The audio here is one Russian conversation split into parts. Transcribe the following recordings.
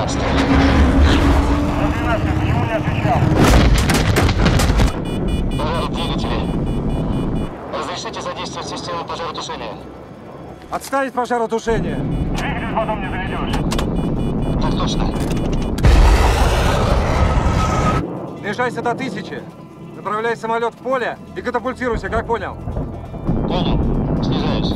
12. За 12, почему не отвечал? Пожар в двигателе. Разрешите задействовать систему пожаротушения. Отставить пожаротушение! Двигатель потом не заведешь. Так точно. Снижайся до 1000. Направляй самолет в поле и катапультируйся, как понял? Понял. Снижаюсь.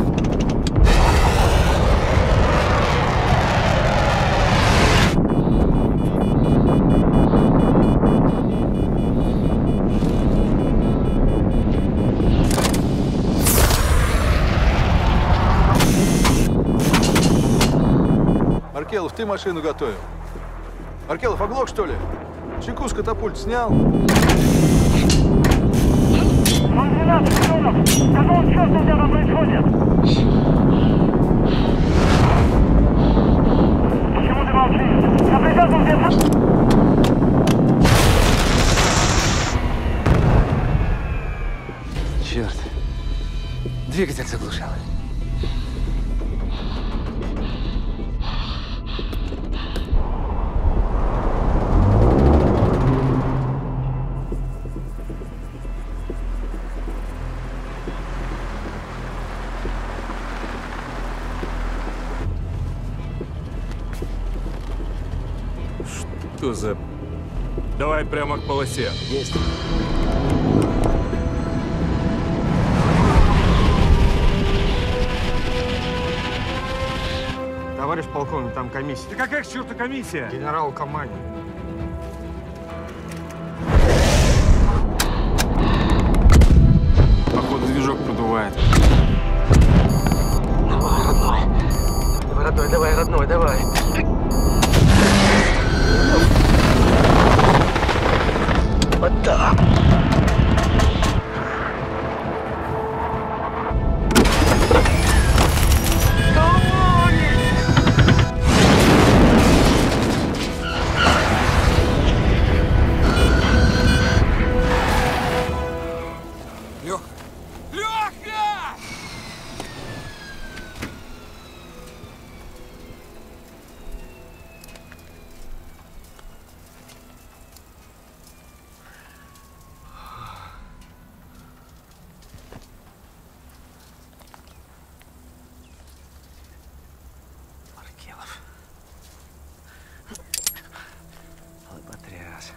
Маркелов, ты машину готовил? Маркелов, оглох, что ли? Чеку с катапульт снял? 012, Миронов! Какого черта у тебя там происходит? Почему ты молчишь? Я приказывал тебе... Черт. Двигатель заглушал. Что за... Давай прямо к полосе. Есть. Товарищ полковник, там комиссия. Да какая к черту комиссия? Генерал Камани. Походу, движок продувает. Давай, родной, давай. Вот так. Потряс.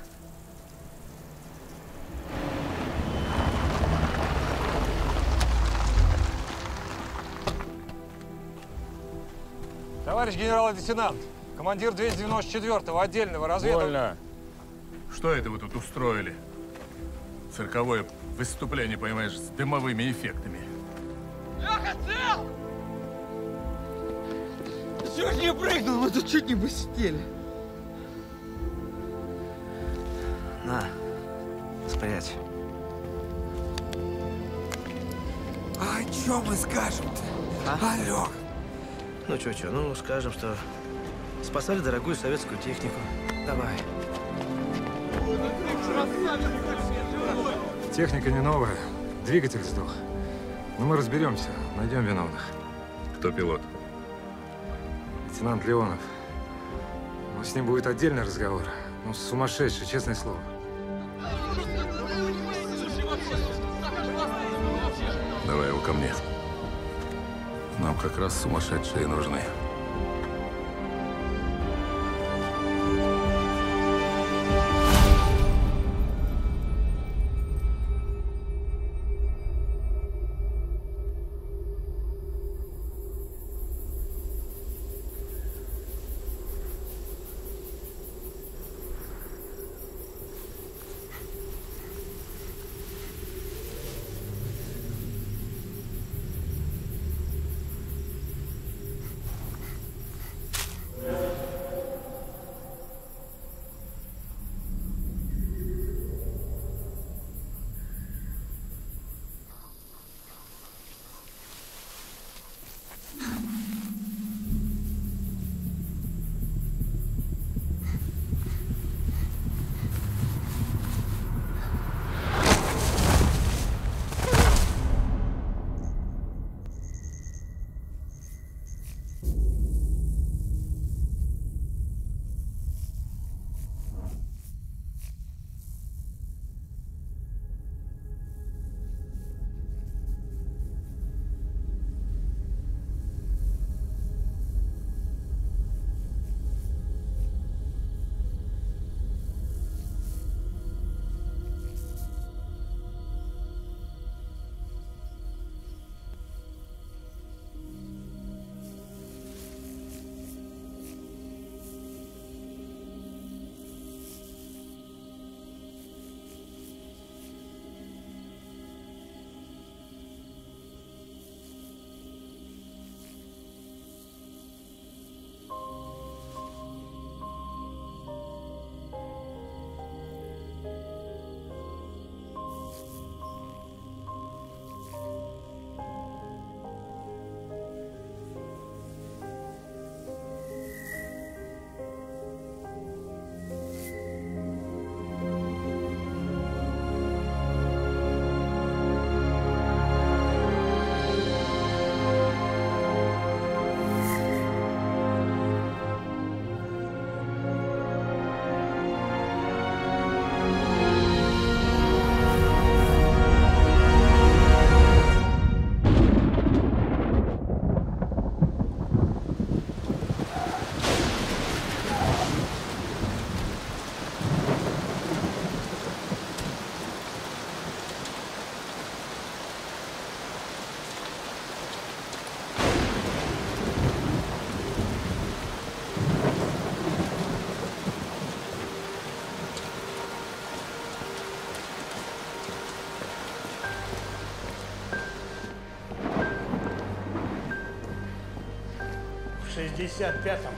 Товарищ генерал-лейтенант, командир 294-го отдельного разведывательного... Больно. Что это вы тут устроили? Цирковое выступление, понимаешь, с дымовыми эффектами. Леха, цел! Чего ж не прыгнул? Мы тут чуть не посидели. На, спрячь. А о чем мы скажем-то? А? Алёх. Ну, чё, ну, скажем, что спасали дорогую советскую технику. Давай. Техника не новая, двигатель сдох. Но мы разберемся, найдем виновных. Кто пилот? Лейтенант Леонов. Но с ним будет отдельный разговор. Ну, сумасшедший, честное слово. Давай его ко мне. Нам как раз сумасшедшие нужны. 65-м.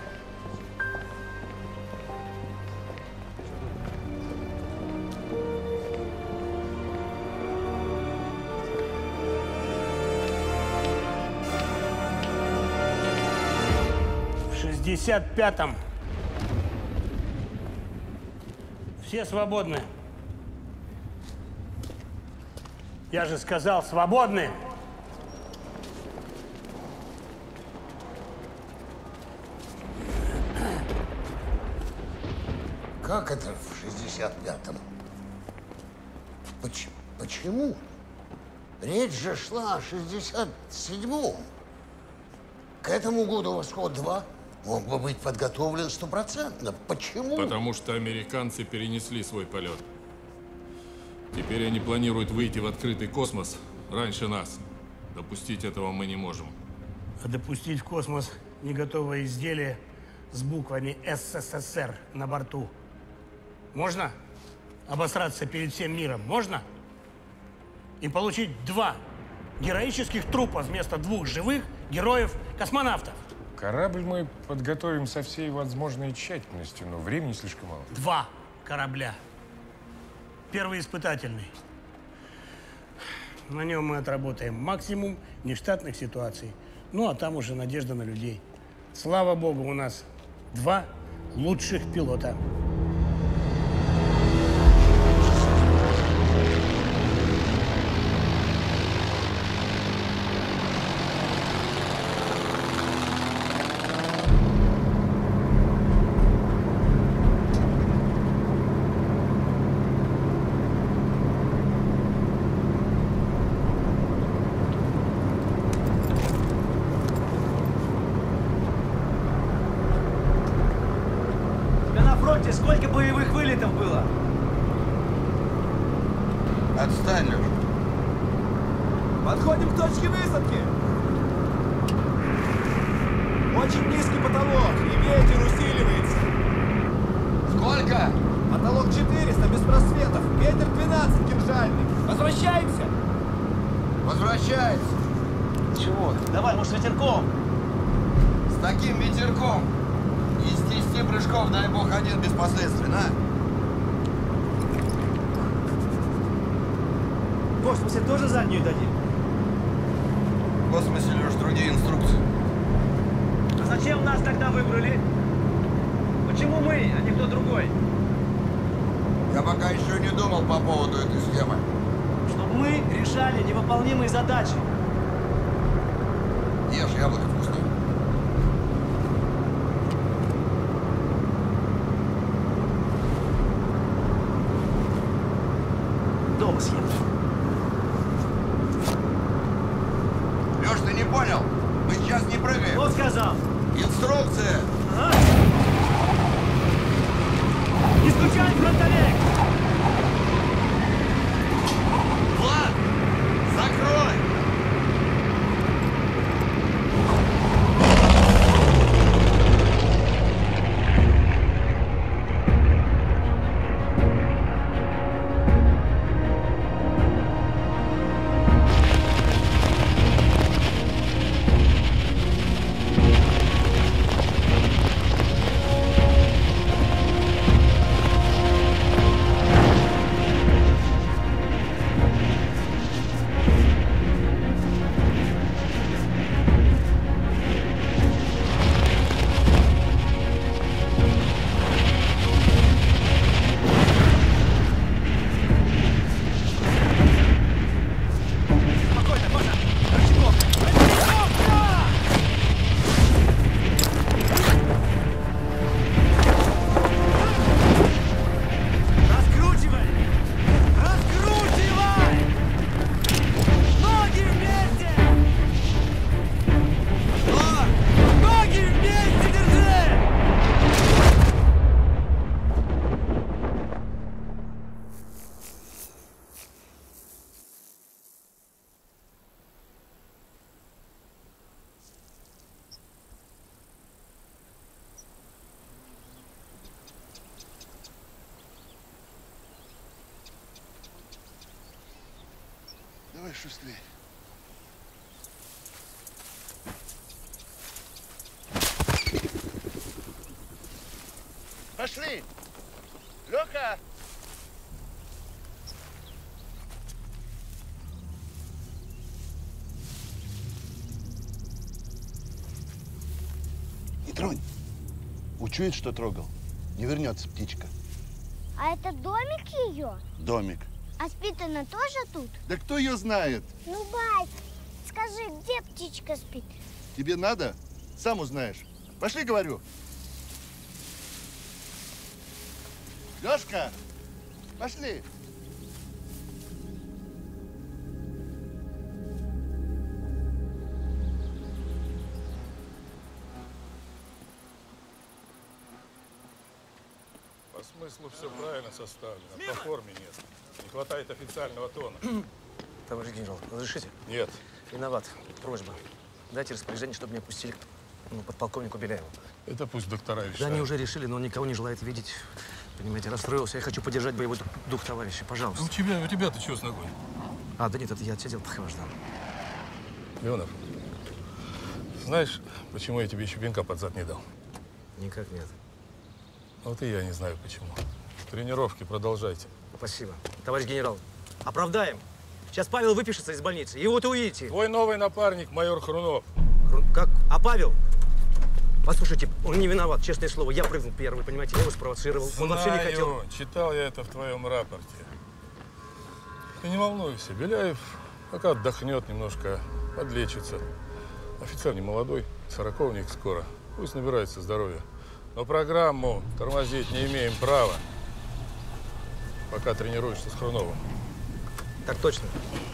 В 65-м. Все свободны. Я же сказал, свободны. Как это в 65-м? Почему? Речь же шла о 67-м. К этому году «Восход-2» мог бы быть подготовлен стопроцентно. Почему? Потому что американцы перенесли свой полет. Теперь они планируют выйти в открытый космос раньше нас. Допустить этого мы не можем. А допустить в космос не готовое изделие с буквами СССР на борту можно? Обосраться перед всем миром можно? И получить 2 героических трупа вместо 2 живых героев-космонавтов? Корабль мы подготовим со всей возможной тщательностью, но времени слишком мало. 2 корабля. Первый испытательный. На нем мы отработаем максимум нештатных ситуаций. Ну, а там уже надежда на людей. Слава богу, у нас 2 лучших пилота. Сколько боевых вылетов было? Отстань, Лёш. Подходим к точке высадки. Очень низкий потолок, и ветер усиливается. Сколько? Потолок 400, без просветов. Ветер 12, кинжальный. Возвращаемся. Возвращается. Чего? Давай, может, ветерком? С таким ветерком. Из 10 прыжков, дай бог, 1 без последствий, на. В космосе тоже заднюю дадим? В космосе, Леш, другие инструкции. А зачем нас тогда выбрали? Почему мы, а не кто другой? Я пока еще не думал по поводу этой схемы. Чтобы мы решали невыполнимые задачи. Ешь, яблоко вкусное. Дома съем. Леш, ты не понял? Мы сейчас не прыгаем. Вот сказал. Инструкция. Ага. Не стучать, фронтовик! Влад, закрой! Давай шустрее. Пошли! Лёха! Не тронь. Учует, что трогал. Не вернется птичка. А это домик ее? Домик. А спит она тоже тут? Да кто ее знает? Ну, бать, скажи, где птичка спит? Тебе надо? Сам узнаешь. Пошли, говорю. Лёшка, пошли. По смыслу все правильно составлено, по форме нет. Не хватает официального тона. Товарищ генерал, разрешите? Нет. Виноват. Просьба. Дайте распоряжение, чтобы меня пустили к подполковнику Беляеву. Это пусть доктора решают. Да, они уже решили, но он никого не желает видеть. Понимаете, расстроился. Я хочу поддержать боевой дух товарища. Пожалуйста. У тебя-то что с ногой? А, да нет, это я отсидел похождал. Леонов, знаешь, почему я тебе еще пинка под зад не дал? Никак нет. Вот и я не знаю почему. Тренировки продолжайте. Спасибо. Товарищ генерал, оправдаем. Сейчас Павел выпишется из больницы, и вот увидите. Твой новый напарник, майор Хрунов. Как? А Павел? Послушайте, он не виноват, честное слово. Я прыгнул первый, понимаете, я его спровоцировал. Он вообще не хотел. Читал я это в твоем рапорте. Ты не волнуйся, Беляев пока отдохнет немножко, подлечится. Офицер не молодой, сороковник скоро. Пусть набирается здоровья. Но программу тормозить не имеем права, пока тренируешься с Хруновым. Так точно.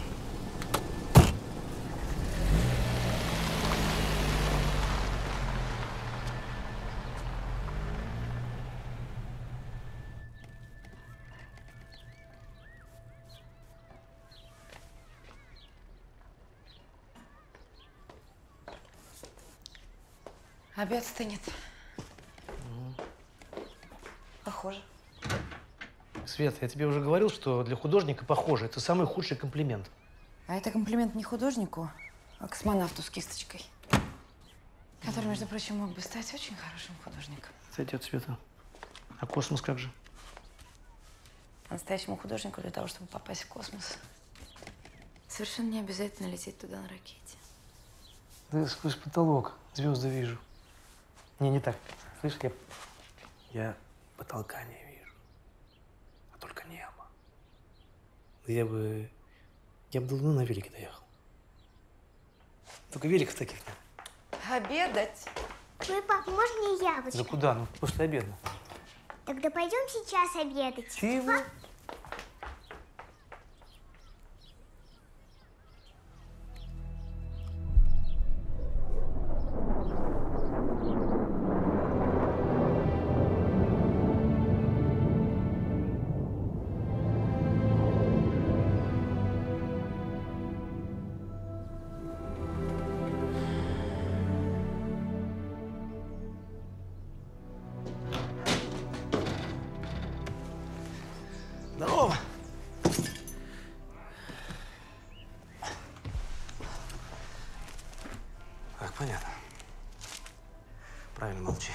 Обед стынет. Похоже. Свет, я тебе уже говорил, что для художника похоже. Это самый худший комплимент. А это комплимент не художнику, а космонавту с кисточкой. Который, между прочим, мог бы стать очень хорошим художником. Кстати, от Света. А космос как же? Настоящему художнику для того, чтобы попасть в космос, совершенно не обязательно лететь туда на ракете. Да я сквозь потолок звезды вижу. Не так. Слышь, я потолка не вижу, а только небо. Я бы давно на велике доехал. Только великов таких нет. Обедать. Ой, пап, можно и яблочко? Да куда? Ну, после обеда. Тогда пойдем сейчас обедать. Чего? А? Здорово! Так, понятно. Правильно, молчи.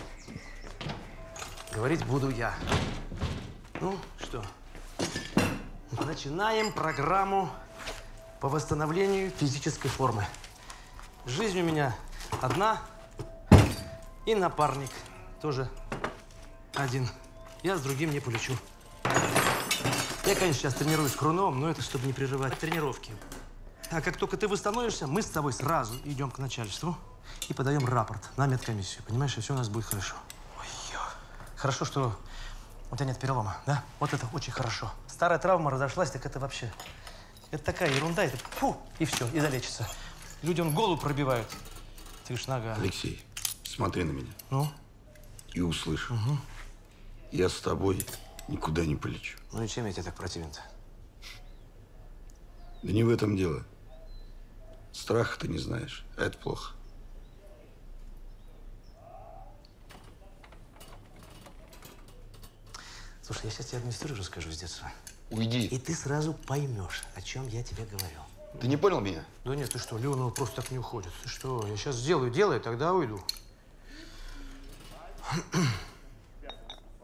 Говорить буду я. Ну, что? Начинаем программу по восстановлению физической формы. Жизнь у меня одна, и напарник тоже один. Я с другим не полечу. Я, конечно, сейчас тренируюсь с Хруновым, но это чтобы не прерывать тренировки. А как только ты восстановишься, мы с тобой сразу идем к начальству и подаем рапорт на медкомиссию. Понимаешь, и все у нас будет хорошо. Ой-ё. Хорошо, что у тебя нет перелома, да? Вот это очень хорошо. Старая травма разошлась, так это вообще… Это такая ерунда, это фу, и все, и залечится. Люди голову пробивают. Ты ж нога. Алексей, смотри на меня. Ну? И услышь. Угу. Я с тобой никуда не полечу. Ну и чем я тебе так противен-то? Да не в этом дело. Страха ты не знаешь, а это плохо. Слушай, я сейчас тебе одну историю расскажу с детства. Уйди. И ты сразу поймешь, о чем я тебе говорю. Ты не понял меня? Да нет, ты что, Леонова просто так не уходит. Ты что, я сейчас сделаю, тогда уйду.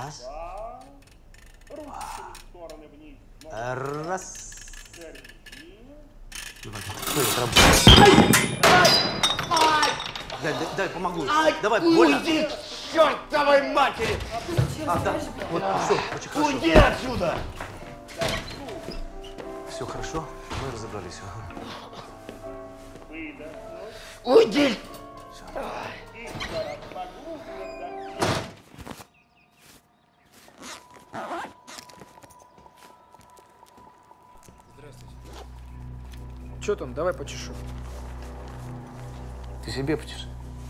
Раз. Раз. Дай, помогу. Давай, больно. Уйди к чертовой матери! Да. Вот, все, очень хорошо. Уйди отсюда! Все хорошо, мы разобрались. Уйди! Че там? Давай почешу. Ты себе почеши.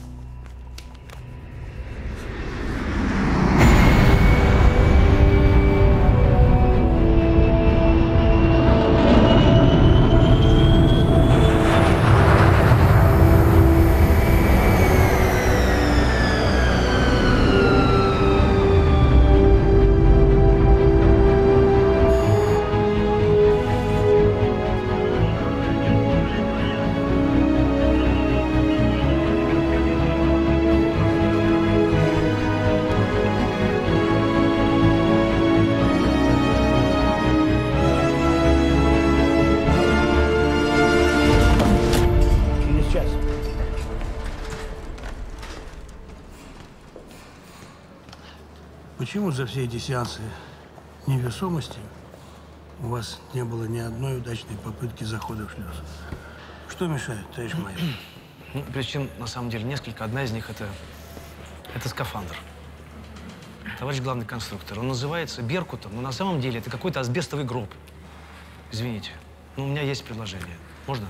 Почему за все эти сеансы невесомости у вас не было ни одной удачной попытки захода в шлюз? Что мешает, товарищ майор? Ну, причин на самом деле несколько. Одна из них это скафандр. Товарищ главный конструктор, он называется Беркутом, но на самом деле это какой-то асбестовый гроб. Извините, но у меня есть предложение. Можно?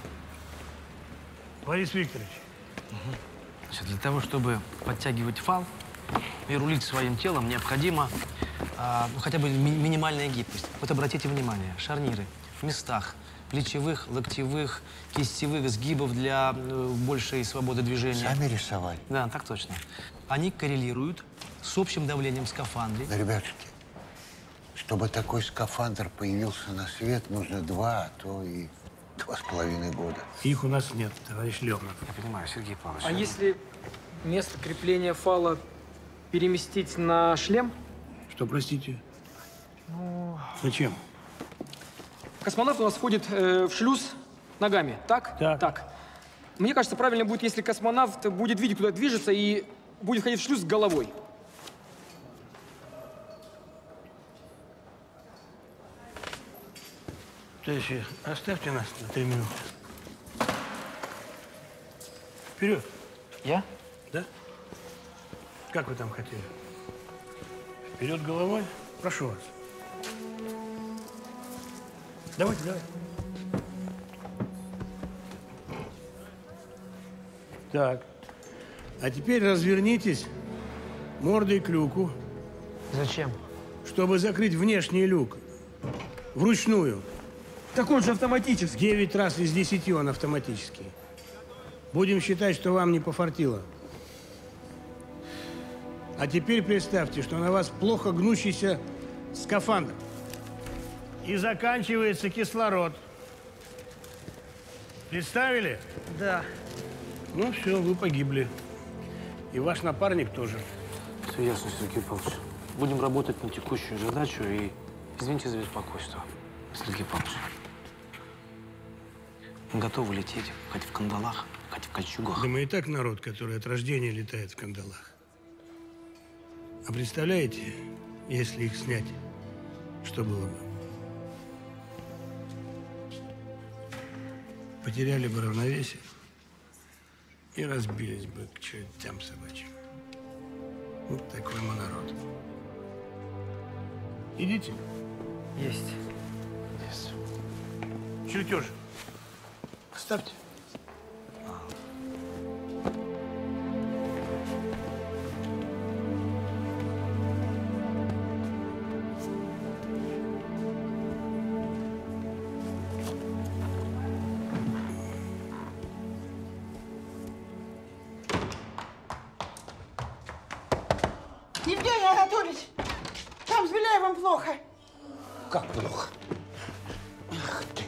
Борис Викторович. Значит, для того, чтобы подтягивать фал и рулить своим телом, необходимо ну, хотя бы минимальная гибкость. Вот обратите внимание, шарниры в местах плечевых, локтевых, кистевых сгибов для большей свободы движения. Сами рисовали? Да, так точно. Они коррелируют с общим давлением в скафандре. Да, ребятушки, чтобы такой скафандр появился на свет, нужно 2, а то и 2,5 года. Их у нас нет, товарищ Левнов. Я понимаю, Сергей Павлович. А если место крепления фала переместить на шлем? Что, простите? Ну... Зачем? Космонавт у нас входит в шлюз ногами, так? Так. Мне кажется, правильно будет, если космонавт будет видеть, куда движется, и будет входить в шлюз головой. Товарищи, оставьте нас на 3 минуты. Вперед. Я? Да? Как вы там хотели? Вперед головой? Прошу вас. Давайте, давай. Так. А теперь развернитесь мордой к люку. Зачем? Чтобы закрыть внешний люк. Вручную. Так он же автоматический. 9 раз из 10 он автоматический. Будем считать, что вам не пофартило. А теперь представьте, что на вас плохо гнущийся скафандр. И заканчивается кислород. Представили? Да. Ну все, вы погибли. И ваш напарник тоже. Все ясно, Сергей Павлович. Будем работать на текущую задачу и извините за беспокойство, Сергей Павлович. Мы готовы лететь, хоть в кандалах, хоть в кольчугах. Да мы и так народ, который от рождения летает в кандалах. А представляете, если их снять, что было бы? Потеряли бы равновесие и разбились бы к чертям собачьим. Вот такой мы народ. Идите. Есть. Есть. Чертеж. Ставьте. Евгений Анатольевич, там с Беляевым плохо. Как плохо? Ах ты.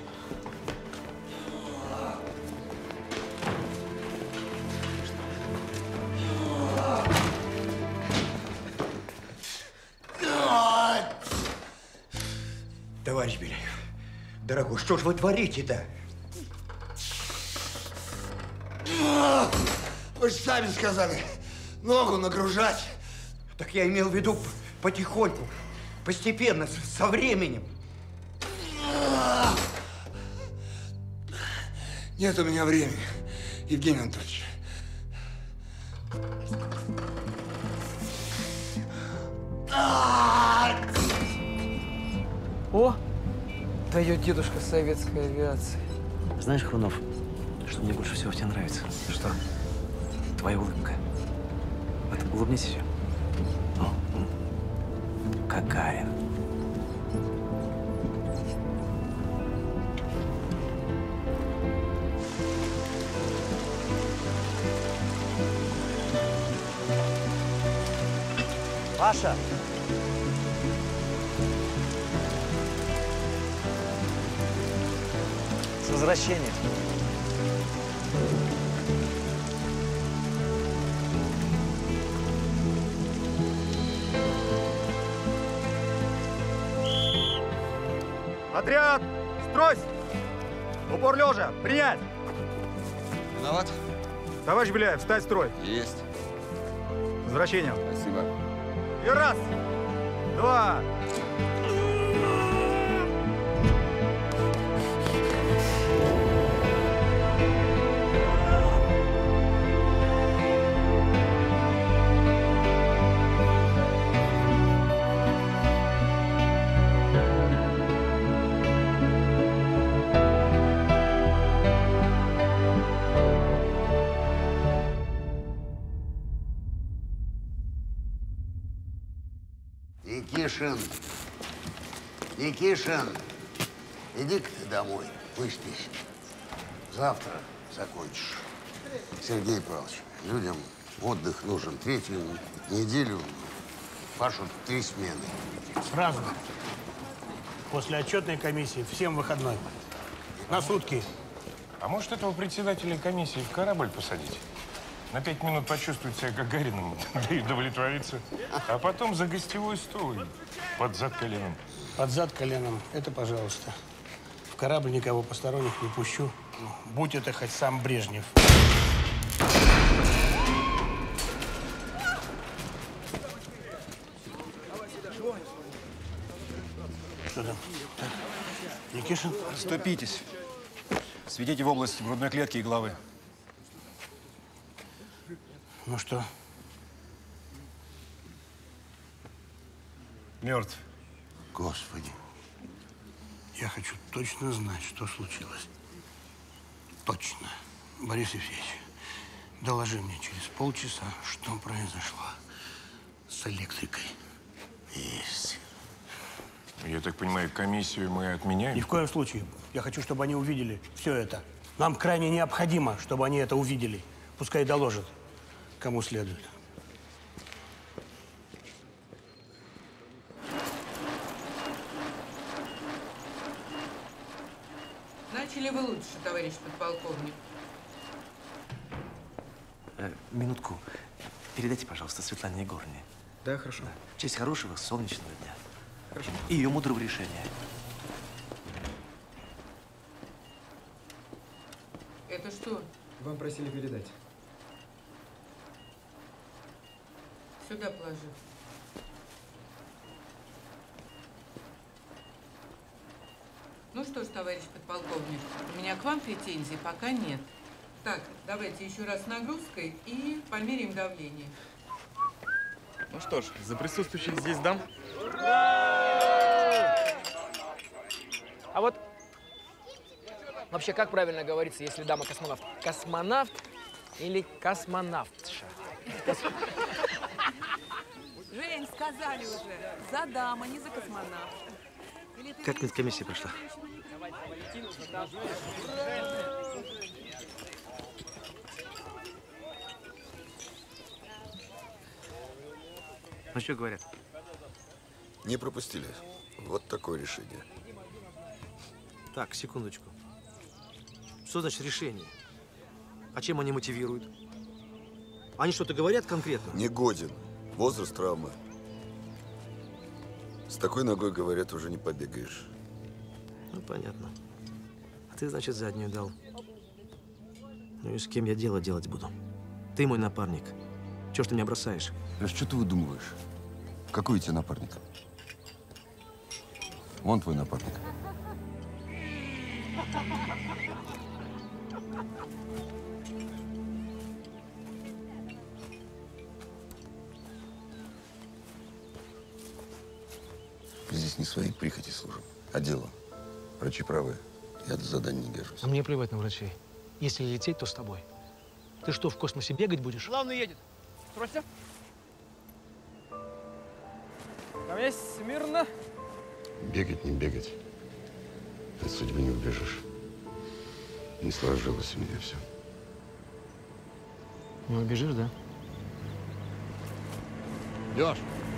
Товарищ Беляев, дорогой, что ж вы творите-то? Вы же сами сказали, ногу нагружать. Так я имел в виду потихоньку, постепенно, со временем. Нет у меня времени, Евгений Анатольевич. О, дает дедушка советской авиации. Знаешь, Хрунов, что мне больше всего в тебе нравится? Что? Твоя улыбка. Вот улыбнись еще. Гагарин. Паша! С возвращением. Отряд! Стройся! Упор лежа! Принять! Виноват? Товарищ Беляев, встать в строй! Есть. С возвращением! Спасибо. И раз! Два! Никишин, Никишин, иди-ка ты домой, выспись. Завтра закончишь. Сергей Павлович, людям отдых нужен. Третью неделю пашут 3 смены. Сразу. После отчетной комиссии всем выходной. На сутки. А может, этого председателя комиссии в корабль посадить? На 5 минут почувствовать себя Гагарином, да и удовлетвориться. А потом за гостевой стол и под зад коленом. Под зад коленом. Это пожалуйста. В корабль никого посторонних не пущу. Будь это хоть сам Брежнев. Что там? Так. Никишин? Ступитесь. Сведите в область грудной клетки и головы. Ну что? Мертв. Господи. Я хочу точно знать, что случилось. Точно. Борис Евсеевич, доложи мне через полчаса, что произошло с электрикой. Есть. Я так понимаю, комиссию мы отменяем? Ни в коем случае. Я хочу, чтобы они увидели все это. Нам крайне необходимо, чтобы они это увидели. Пускай доложат, кому следует. Начали вы лучше, товарищ подполковник. Минутку. Передайте, пожалуйста, Светлане Егоровне. Да, хорошо. В честь хорошего солнечного дня. Хорошо. И ее мудрого решения. Это что? Вам просили передать. Сюда положи. Ну что ж, товарищ подполковник, у меня к вам претензий пока нет. Так, давайте еще раз с нагрузкой и померяем давление. Ну что ж, за присутствующих здесь дам. А вот вообще как правильно говорится, если дама космонавт? Космонавт или космонавтша? Жень, сказали уже. За дама, не за космонавта. Как медкомиссия прошла? Ну, что говорят? Не пропустили. Вот такое решение. Так, секундочку. Что значит решение? А чем они мотивируют? Они что-то говорят конкретно? Не годен. Возраст, травма. С такой ногой, говорят, уже не побегаешь. Ну, понятно. А ты, значит, заднюю дал. Ну и с кем я дело делать буду? Ты мой напарник. Чего ж ты меня бросаешь? Леш, что ты выдумываешь? Какой у тебя напарник? Вон твой напарник. Здесь не свои прихоти служим, а дело. Врачи правы. Я до заданий не держусь. А мне плевать на врачей. Если лететь, то с тобой. Ты что, в космосе бегать будешь? Главный едет. Стройся. Равняйсь смирно. Бегать, не бегать. От судьбы не убежишь. Не сложилось у меня все. Не убежишь, да? Лёш!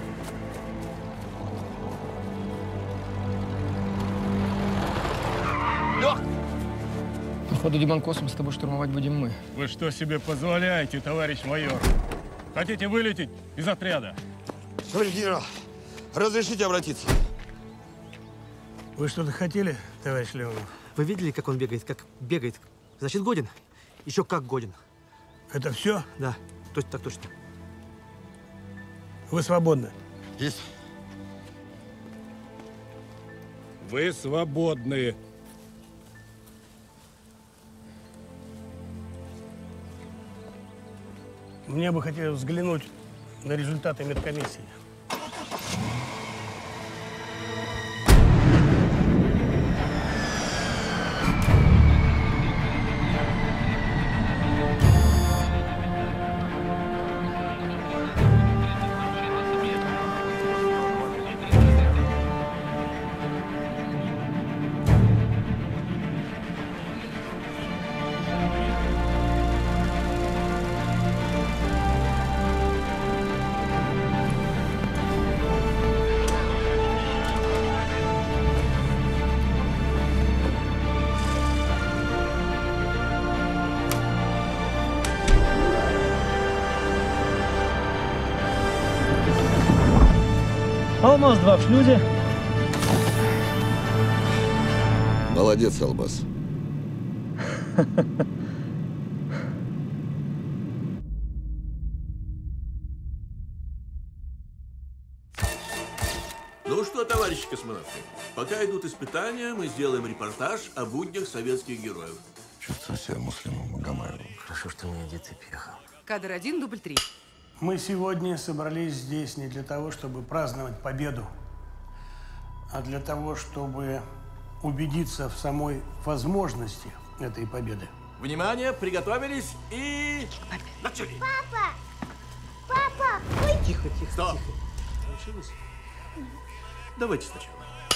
Лёх! Походу, Диман, космос с тобой штурмовать будем мы. Вы что себе позволяете, товарищ майор? Хотите вылететь из отряда? Товарищ генерал, разрешите обратиться? Вы что-то хотели, товарищ Леонов? Вы видели, как он бегает? Как бегает? Значит, годен? Еще как годен. Это все? Да, так точно. Вы свободны. Есть. Вы свободны. Мне бы хотелось взглянуть на результаты медкомиссии. АЛМАЗ-2 в шлюзе. Молодец, Алмаз. Ну что, товарищи космонавты, пока идут испытания, мы сделаем репортаж о буднях советских героев. Чувствую себя Муслимом Магомаевым. Хорошо, что мне Эдита приехал. Кадр 1, дубль 3. Мы сегодня собрались здесь не для того, чтобы праздновать победу, а для того, чтобы убедиться в самой возможности этой победы. Внимание, приготовились и... начали! Папа! Папа! Ой! Тихо. Стоп! Получилось? Давайте сначала.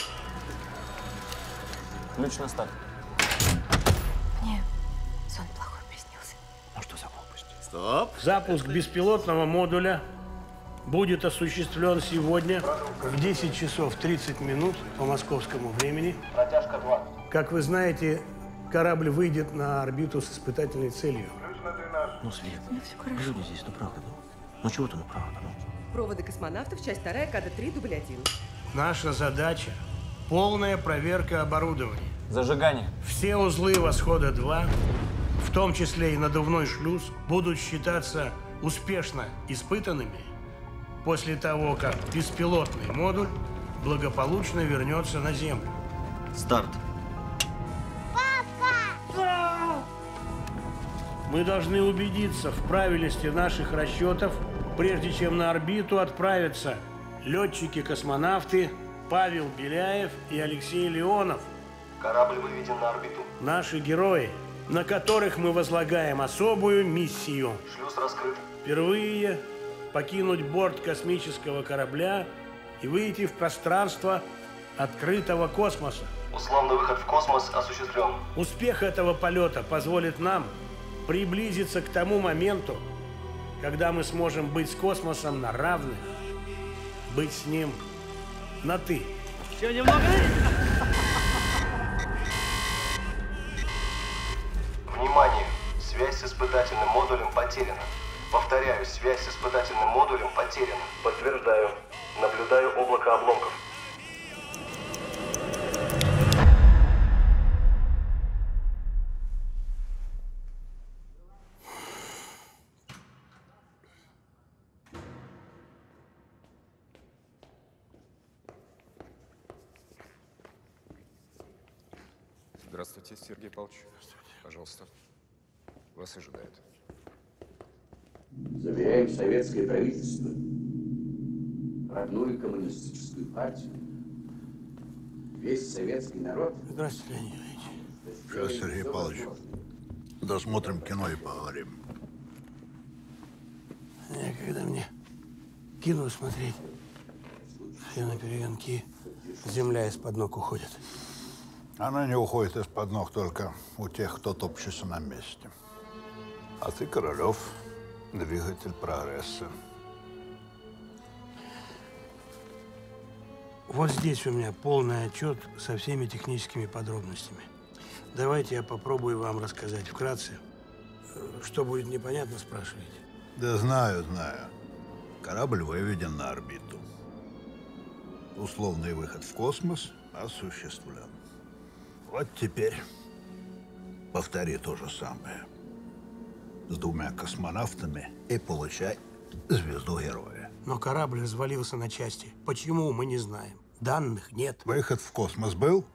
Ключ на старт. Мне сон плохой приснился. Ну что за глупость? Стоп! Запуск беспилотного модуля будет осуществлен сегодня в 10 часов 30 минут по московскому времени. Протяжка 2. Как вы знаете, корабль выйдет на орбиту с испытательной целью. Ну, Свет, люди здесь, ну правда, ну чего ты, ну правда, ну. Проводы космонавтов, часть 2, кадр 3, дубль 1. Наша задача – полная проверка оборудования. Зажигание. Все узлы «Восхода-2», в том числе и надувной шлюз, будут считаться успешно испытанными после того, как беспилотный модуль благополучно вернется на Землю. Старт. Мы должны убедиться в правильности наших расчетов, прежде чем на орбиту отправятся летчики-космонавты Павел Беляев и Алексей Леонов. Корабль выведен на орбиту. Наши герои, на которых мы возлагаем особую миссию. Шлюз раскрыт. Впервые покинуть борт космического корабля и выйти в пространство открытого космоса. Условный выход в космос осуществлен. Успех этого полета позволит нам приблизиться к тому моменту, когда мы сможем быть с космосом на равных, быть с ним на «ты». Еще немного. Внимание! Связь с испытательным модулем потеряна. Повторяю, связь с испытательным модулем потеряна. Подтверждаю. Наблюдаю облако обломков. Здравствуйте, Сергей Павлович. Пожалуйста. Вас ожидают. Заверяем советское правительство, родную коммунистическую партию, весь советский народ. Здравствуйте, Леонид Ильич. Сейчас, Сергей Павлович, досмотрим кино и поговорим. Некогда мне кино смотреть. Все на перегонки, земля из-под ног уходит. Она не уходит из-под ног только у тех, кто топчется на месте. А ты, Королев, двигатель прогресса. Вот здесь у меня полный отчет со всеми техническими подробностями. Давайте я попробую вам рассказать вкратце. Что будет непонятно, спрашивайте. Да знаю. Корабль выведен на орбиту. Условный выход в космос осуществлен. Вот теперь повтори то же самое. С 2 космонавтами и получай звезду героя. Но корабль развалился на части. Почему, мы не знаем. Данных нет. Выход в космос был?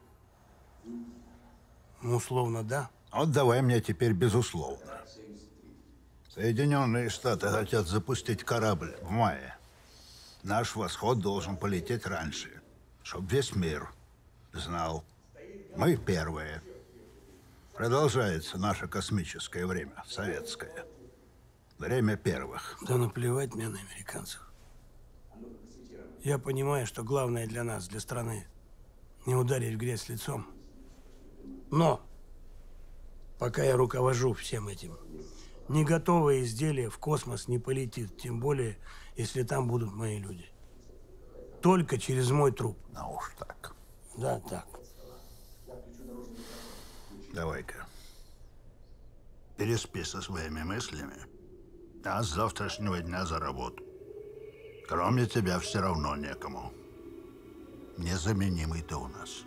Ну, условно, да. Вот давай мне теперь безусловно. Соединенные Штаты хотят запустить корабль в мае. Наш восход должен полететь раньше, чтобы весь мир знал. Мы первые. Продолжается наше космическое время, советское. Время первых. Да наплевать мне на американцев. Я понимаю, что главное для нас, для страны, не ударить в грязь лицом. Но пока я руковожу всем этим, не готовое изделие в космос не полетит, тем более, если там будут мои люди. Только через мой труп. Ну уж так. Да, так. Давай-ка. Переспи со своими мыслями, а с завтрашнего дня за работу. Кроме тебя все равно некому. Незаменимый ты у нас.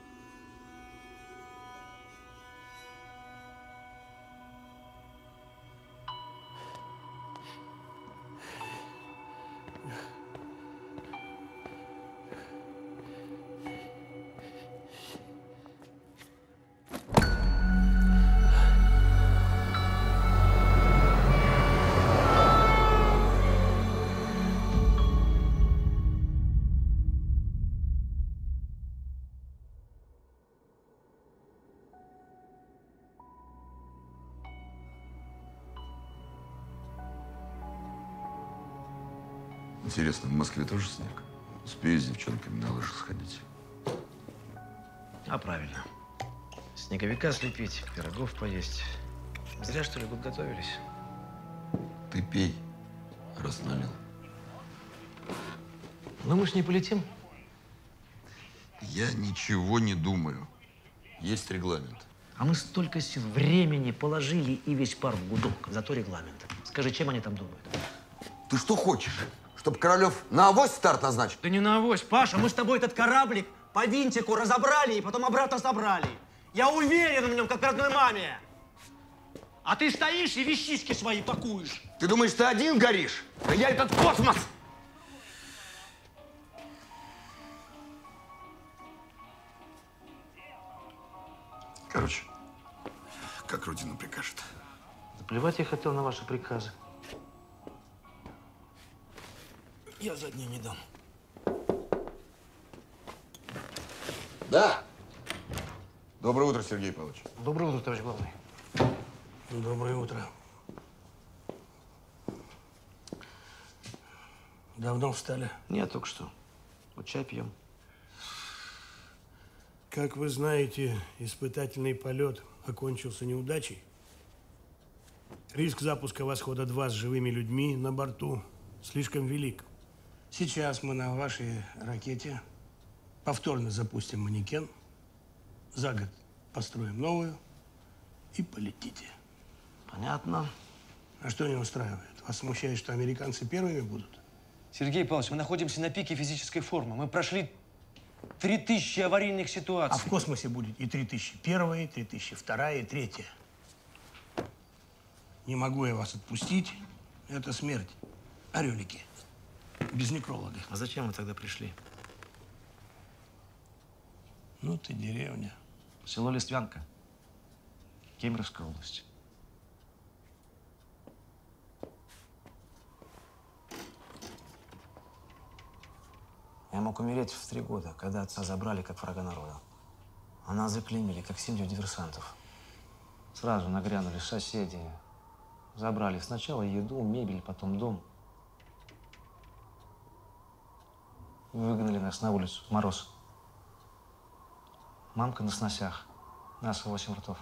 Интересно, в Москве тоже снег? Успею с девчонками на лыжах сходить. А правильно. Снеговика слепить, пирогов поесть. Зря, что ли, год готовились. Ты пей, раз налил. Ну, мы ж не полетим. Я ничего не думаю. Есть регламент. А мы столько сил, времени положили и весь пар в гудок. Зато регламент. Скажи, чем они там думают? Ты что хочешь? Чтобы Королев на авось старт назначил? Да не на авось, Паша. Мы с тобой этот кораблик по винтику разобрали и потом обратно собрали. Я уверен в нем, как в родной маме. А ты стоишь и вещички свои пакуешь. Ты думаешь, ты один горишь? Да я этот космос! Короче, как Рудина прикажет. Да плевать я хотел на ваши приказы. Я заднюю не дам. Да. Доброе утро, Сергей Павлович. Доброе утро, товарищ главный. Доброе утро. Давно встали? Нет, только что. Вот чай пьем. Как вы знаете, испытательный полет окончился неудачей. Риск запуска «Восхода-2» с живыми людьми на борту слишком велик. Сейчас мы на вашей ракете повторно запустим манекен, за год построим новую и полетите. Понятно. А что не устраивает? Вас смущает, что американцы первыми будут? Сергей Павлович, мы находимся на пике физической формы. Мы прошли 3000 аварийных ситуаций. А в космосе будет и 3001, и 3002, и 3. Не могу я вас отпустить. Это смерть. Орелики. Без некролога. А зачем вы тогда пришли? Ну ты деревня. Село Листвянка, Кемеровская область. Я мог умереть в 3 года, когда отца забрали как врага народа. А нас заклеймили, как семью диверсантов. Сразу нагрянули соседи. Забрали сначала еду, мебель, потом дом. Выгнали нас на улицу в мороз. Мамка на сносях. Нас 8 ртов.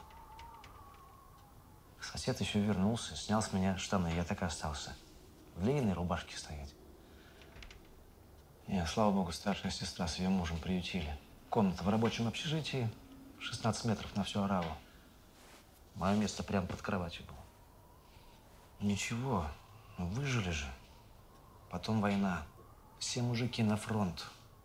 Сосед еще вернулся, снял с меня штаны. Я так и остался. В длинной рубашке стоять. И, слава богу, старшая сестра с ее мужем приютили. Комната в рабочем общежитии, 16 метров на всю ораву. Мое место прямо под кроватью было. Ничего, выжили же. Потом война. Все мужики на фронт.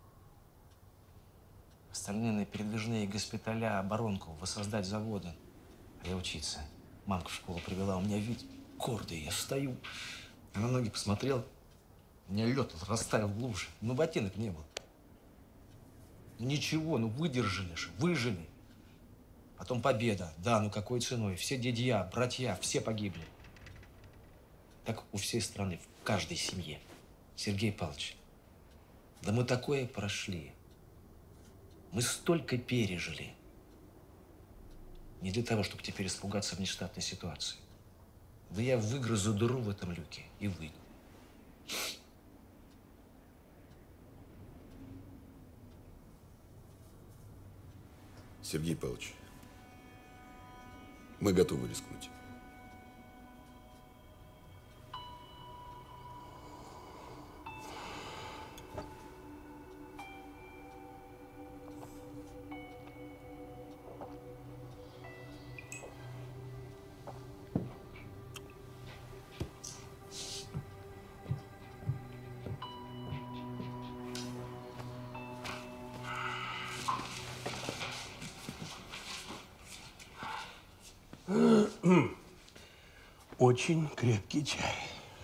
Остальные на передвижные госпиталя, оборонку, воссоздать заводы. А я учиться. Мамка в школу привела, у меня вид гордый. Я стою, на ноги посмотрел. У меня лед растаял в луже. Но ботинок не было. Ничего, выдержали же, выжили. Потом победа. Да, какой ценой? Все дядья, братья, все погибли. Так у всей страны, в каждой семье. Сергей Павлович, да мы такое прошли. Мы столько пережили. Не для того, чтобы теперь испугаться внештатной ситуации. Да я выгрызу дыру в этом люке и выйду. Сергей Павлович, мы готовы рискнуть. Очень крепкий чай.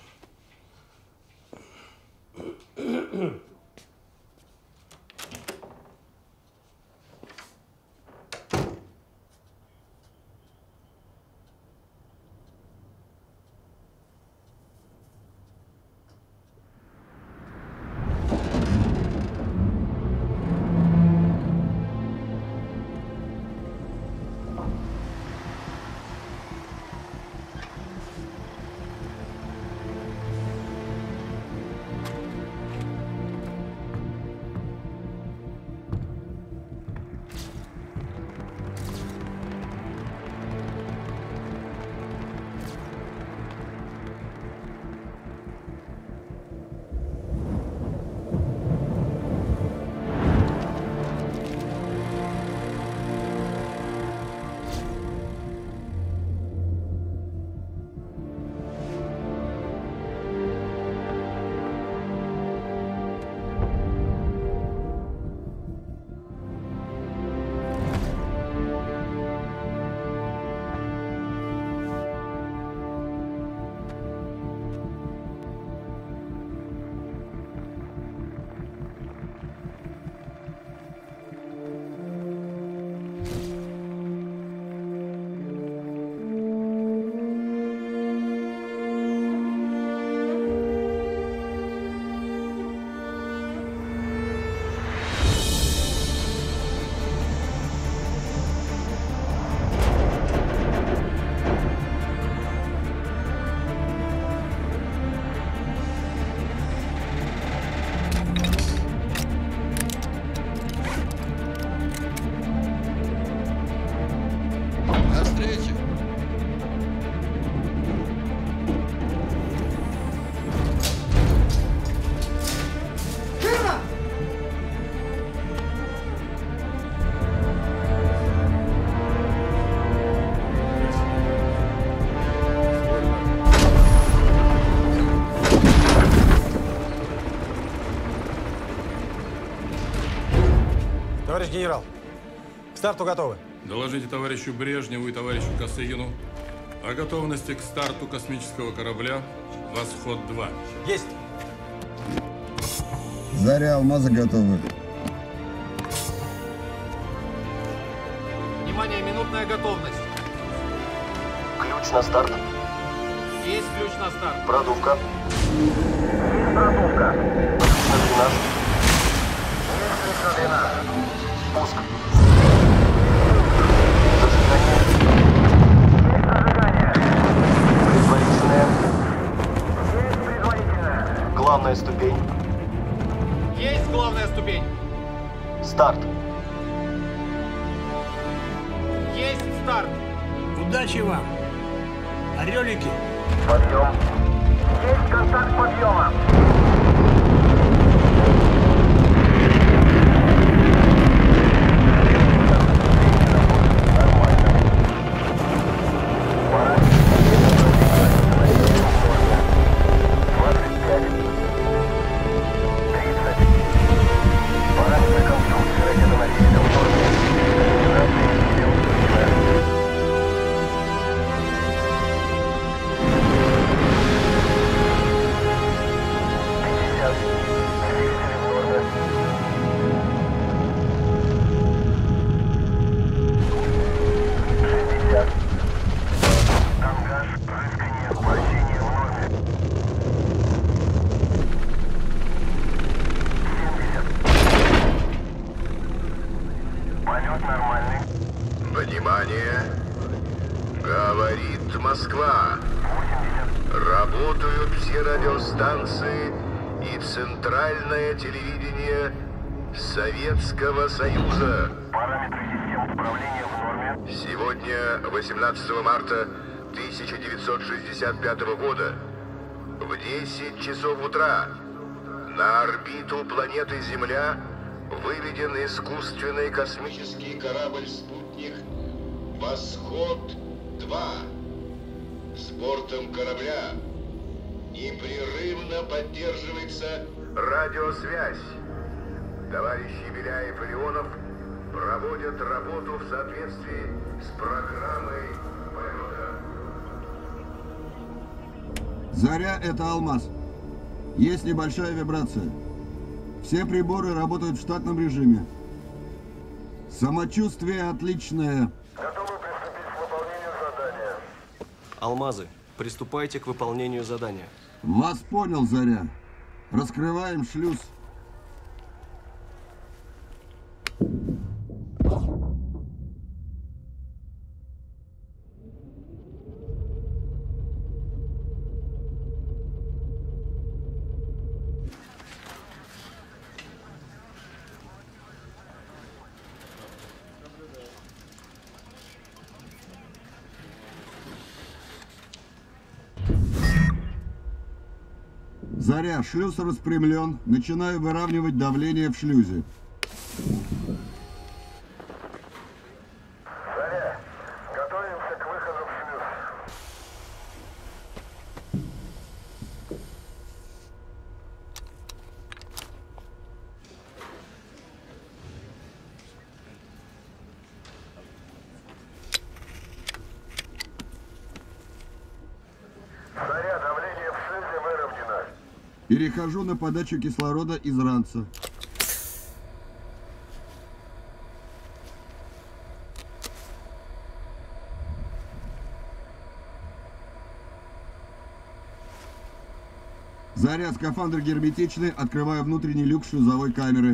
Товарищ генерал, к старту готовы. Доложите товарищу Брежневу и товарищу Косыгину о готовности к старту космического корабля «Восход-2». Есть! Заря, алмазы готовы. Внимание, минутная готовность. Ключ на старт. Есть ключ на старт. Продувка. Есть продувка. Ключ на дренаж. Есть ключ на дренаж. Пуск. Зажигание. Есть зажигание. Предварительное. Есть предварительное. Главная ступень. Есть главная ступень. Старт. Есть старт. Удачи вам. Орелики. Подъем. Есть контакт подъема. Внимание! Говорит Москва. Работают все радиостанции и центральное телевидение Советского Союза. Параметры систем управления в норме. Сегодня, 18 марта 1965 года, в 10 часов утра, на орбиту планеты Земля выведен искусственный космический корабль-спутник «Восход-2». С бортом корабля непрерывно поддерживается радиосвязь. Товарищи Беляев и Леонов проводят работу в соответствии с программой полета. Заря — это Алмаз. Есть небольшая вибрация. Все приборы работают в штатном режиме. Самочувствие отличное. Готовы приступить к выполнению задания. Алмазы, приступайте к выполнению задания. Вас понял, Заря. Раскрываем шлюз. Заря, шлюз распрямлен. Начинаю выравнивать давление в шлюзе. Заря, готовимся к выходу в шлюз. Заря, давление в шлюзе выровнено. Перехожу на подачу кислорода из ранца. Заря, скафандр герметичный. Открываю внутренний люк шлюзовой камеры.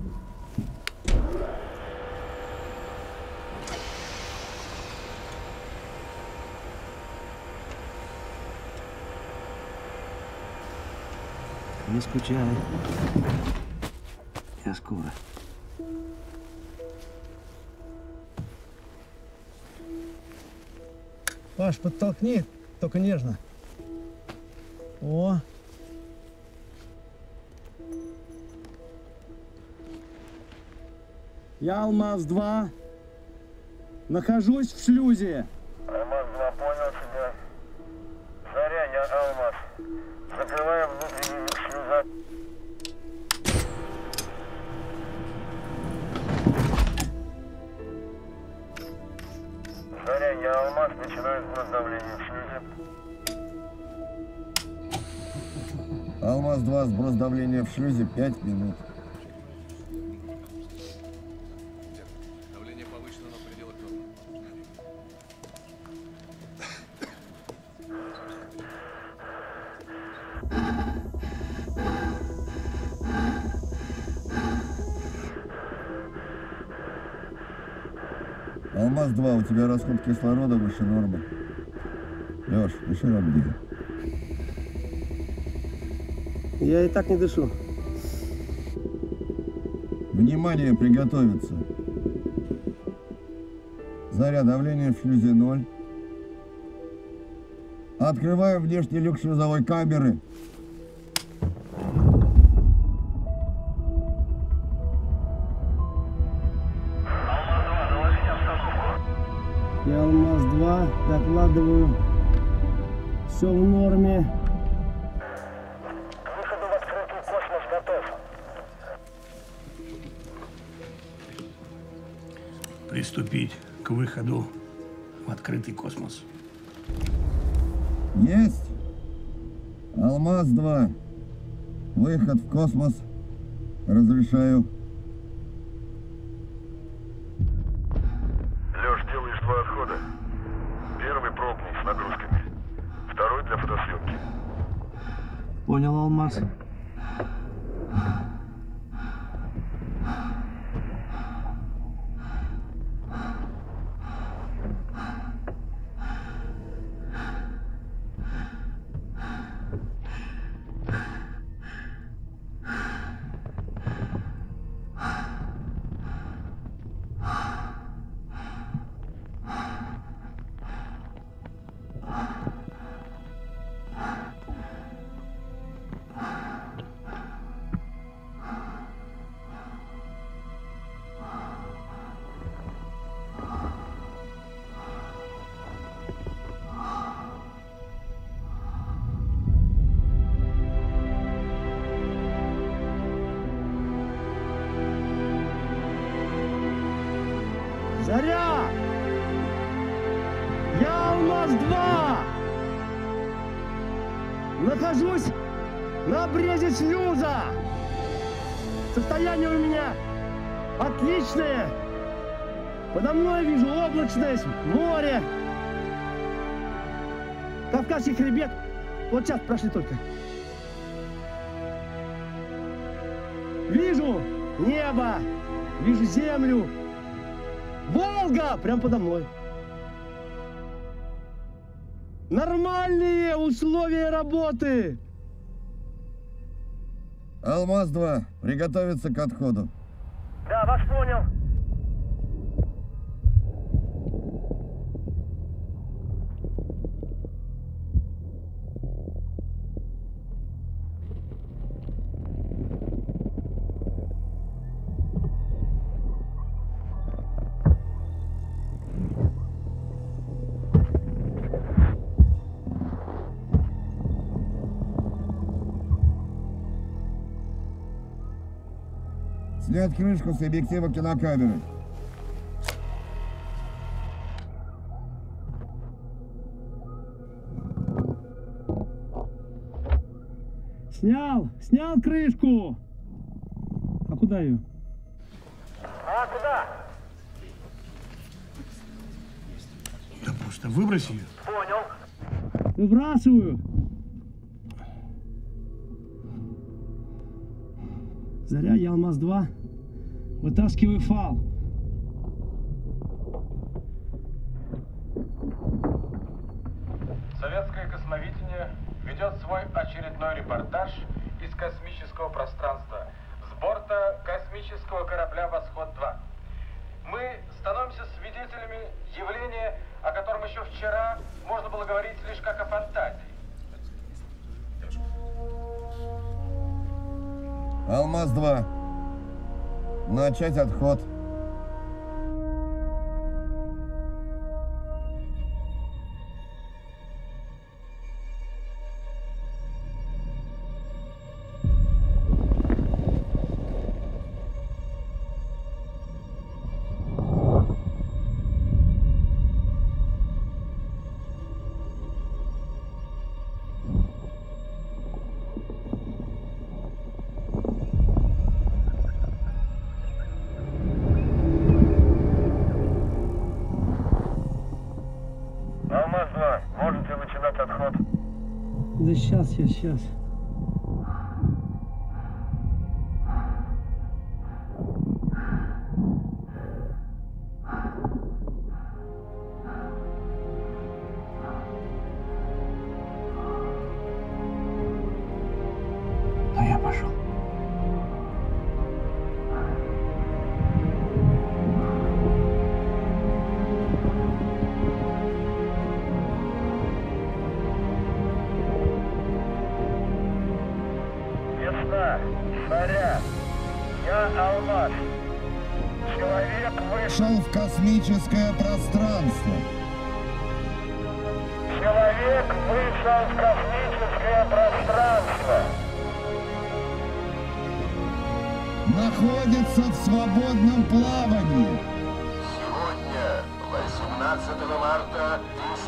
Не скучай. Я скоро. Паш, подтолкни, только нежно. О! Я Алмаз-2. Нахожусь в шлюзе. Алмаз-2, понял тебя. Заря, я Алмаз. Закрываем внутренний люк шлюза. Заря, я Алмаз. Начинаю сброс давления в шлюзе. Алмаз-2, сброс давления в шлюзе 5 минут. Давление повышено, но в пределах нормы. Алмаз-2, у тебя расход кислорода выше нормы. Леш, дыши ровнее. Я и так не дышу. Внимание, приготовиться. Заря, давление в шлюзе 0. Открываю внешний люк шлюзовой камеры. Я Алмаз-2, докладываю. Все в норме. К выходу в открытый космос готов. Приступить к выходу в открытый космос. Есть. Алмаз-2. Выход в космос. Разрешаю. Леш, делаешь 2 отхода. Первый пробный с нагрузками. Второй для фотосъемки. Понял, Алмаз. Заря! Я Алмаз-2! Нахожусь на обрезе шлюза! Состояние у меня отличное! Подо мной вижу облачность, море! Кавказский хребет. Вот сейчас прошли только. Вижу небо, вижу землю. Волга прям подо мной. Нормальные условия работы. Алмаз-2, приготовиться к отходу. Да, вас понял. Снять крышку с объектива кинокамеры. Снял крышку. А куда ее? А куда? Да просто выброси ее. Понял. Выбрасываю. Заря, я Алмаз-2. Вытаскиваю фал. Советское космовидение ведет свой очередной репортаж из космического пространства с борта космического корабля «Восход-2». Мы становимся свидетелями явления, о котором еще вчера можно было говорить лишь как о фантазии. Алмаз-2. Начать отход. Алмаз-2, можете начинать отход. Да сейчас. вышел в космическое пространство. Человек вышел в космическое пространство. Находится в свободном плавании. Сегодня, 18 марта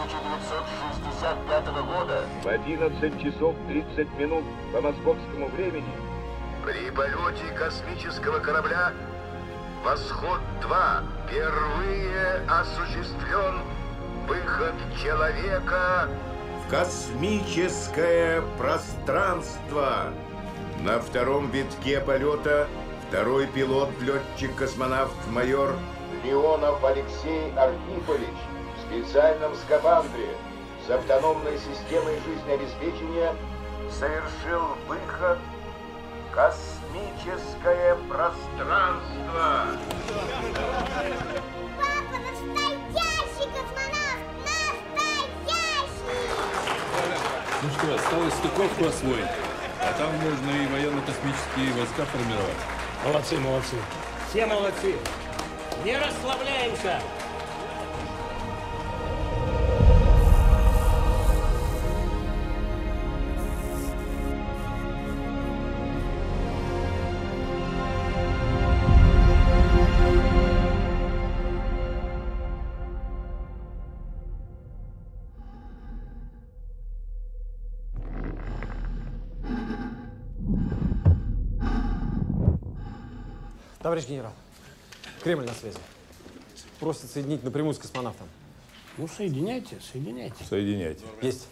1965 года, в 11 часов 30 минут по московскому времени, при полете космического корабля «Восход-2» впервые осуществлен выход человека в космическое пространство. На втором витке полета второй пилот-летчик-космонавт майор Леонов Алексей Архипович в специальном скафандре с автономной системой жизнеобеспечения совершил выход в космическое пространство. Папа, настоящий космонавт! Настоящий! Ну что, осталось стыковку освоить, а там можно и военно-космические войска формировать. Молодцы, молодцы. Все молодцы. Не расслабляемся. Товарищ генерал, Кремль на связи. Просит соединить напрямую с космонавтом. Ну, соединяйте, соединяйте. Соединяйте. Есть.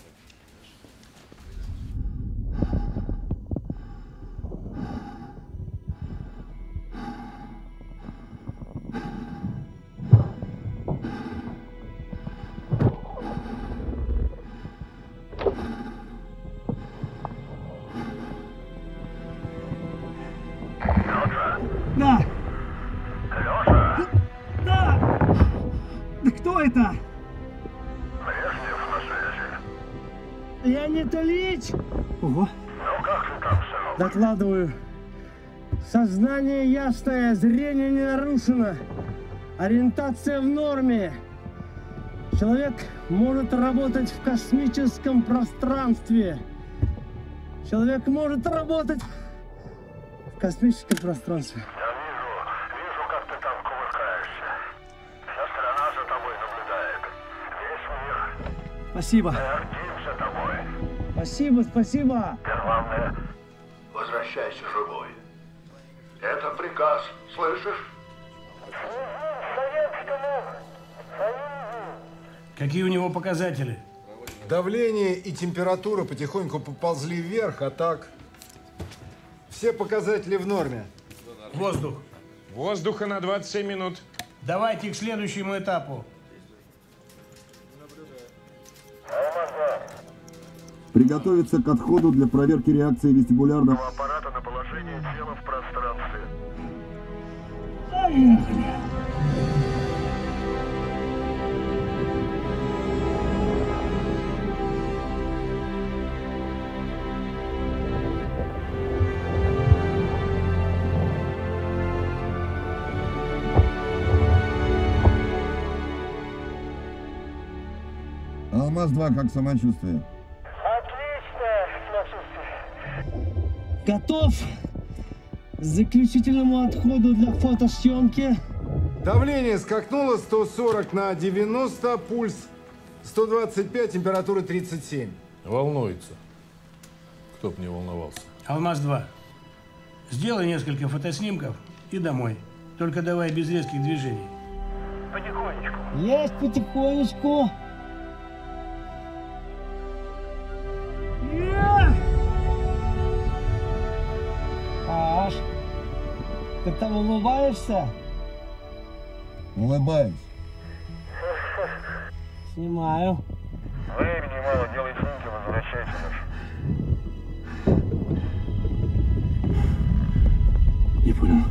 Да! Лёша! Да! Да кто это? Брежнев на связи. Леонид Ильич! Ого! Ну как ты там, сынок? Докладываю. Сознание ясное, зрение не нарушено. Ориентация в норме. Человек может работать в космическом пространстве. Человек может работать в космическом пространстве. Вижу, как ты там кувыркаешься. Вся страна за тобой наблюдает. Весь мир. Спасибо. Гордимся тобой. Спасибо, спасибо. Главное, возвращайся живой. Это приказ, слышишь? Какие у него показатели? Давление и температура потихоньку поползли вверх, а так все показатели в норме. Воздух. Воздуха на 27 минут. Давайте к следующему этапу. Приготовиться к отходу для проверки реакции вестибулярного аппарата на положение тела в пространстве. Поехали. АЛМАЗ-2, как самочувствие? Готов к заключительному отходу для фотосъемки. Давление скакнуло 140 на 90, пульс 125, температура 37. Волнуется. Кто б не волновался. АЛМАЗ-2. Сделай несколько фотоснимков и домой. Только давай без резких движений. Потихонечку. Есть потихонечку. Паш, ты там улыбаешься? Улыбаюсь. Снимаю. Времени мало, делай снимки, возвращайся наш. Не понял.